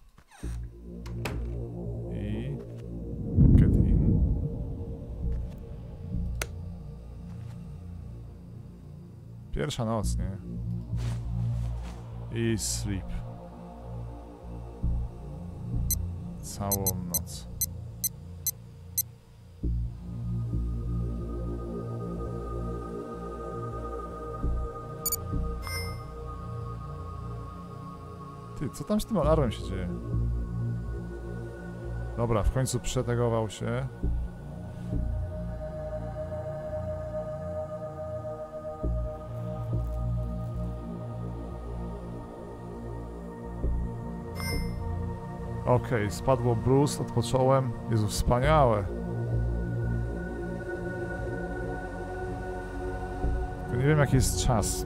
I... Get in. Pierwsza noc, nie? I sleep. Całą noc. Ty, co tam z tym alarmem się dzieje? Dobra, w końcu przetegował się. Okej, okay, spadło Bruce, odpocząłem. Jezu, wspaniałe. Tylko nie wiem, jaki jest czas.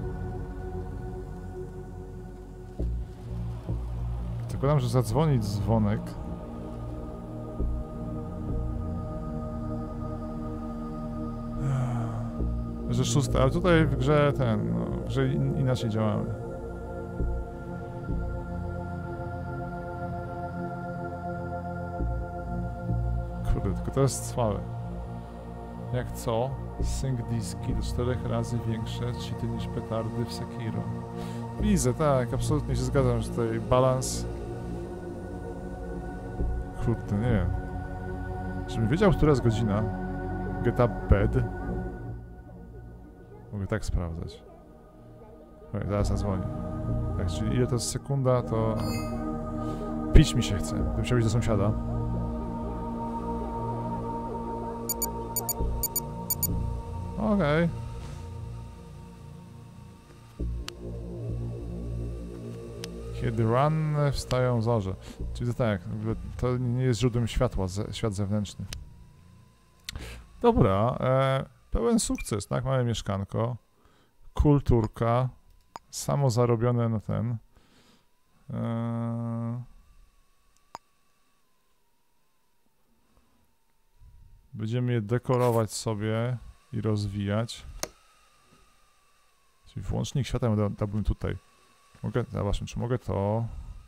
Tylko dam, że zadzwonić dzwonek. Że szóste, ale tutaj w grze ten, no, w grze in, inaczej działamy. Kurde, tylko to jest słabe. Jak co? Sync diski do czterech razy większe cheaty niż petardy w Sekiro. Widzę, tak, absolutnie się zgadzam, że tutaj balans... Kurde, nie wiem. Żebym wiedział, która jest godzina. Get up bed. Mogę tak sprawdzać. Oj, zaraz zadzwonię. Tak, czyli ile to jest sekunda, to... Pić mi się chce. Bym musiał iść do sąsiada. Okej. Okay. Kiedy ranne wstają zorze. Czyli to tak, to nie jest źródłem światła, świat zewnętrzny. Dobra, e, pełen sukces, tak? Mamy mieszkanko, kulturka, samo zarobione na ten. E, Będziemy je dekorować sobie i rozwijać. Czyli włącznik światła da, dałbym tutaj. Mogę, zobaczmy, czy mogę to...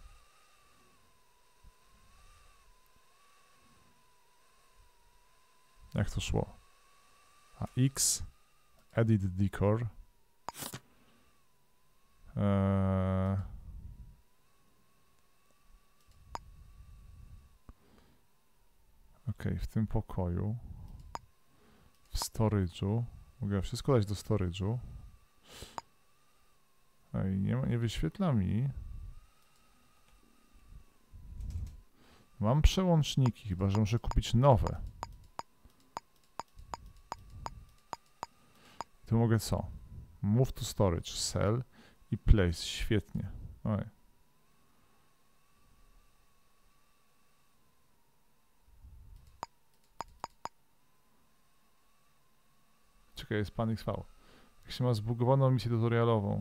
Jak to szło? A X, Edit Decor. Eee... Ok, w tym pokoju. W storage'u. Mogę wszystko dać do storage'u. Ej, nie, nie wyświetla mi. Mam przełączniki, chyba że muszę kupić nowe. Tu mogę co? Move to storage, sell i place. Świetnie. Oj. Czekaj, jest pan X V. Jak się ma zbugowaną misję tutorialową.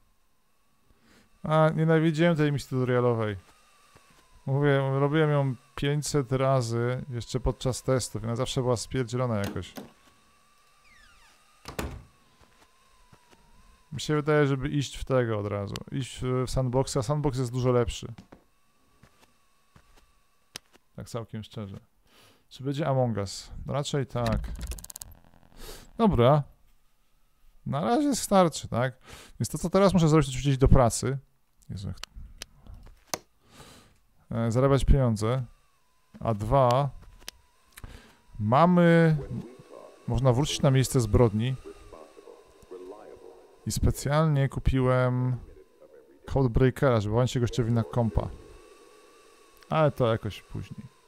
A, nienawidziłem tej misji tutorialowej. Mówię, robiłem ją pięćset razy jeszcze podczas testów i ona zawsze była spierdzielona jakoś. Mi się wydaje, żeby iść w tego od razu. Iść w sandboxa, a sandbox jest dużo lepszy. Tak całkiem szczerze. Czy będzie Among Us? No raczej tak. Dobra. Na razie starczy, tak? Więc to, co teraz muszę zrobić, to wrócić do pracy. Jezu, jak... e, zarabiać pieniądze. A dwa... Mamy... Można wrócić na miejsce zbrodni. I specjalnie kupiłem Codebreakera, żeby łączyć gościowi na kompa. Ale to jakoś później.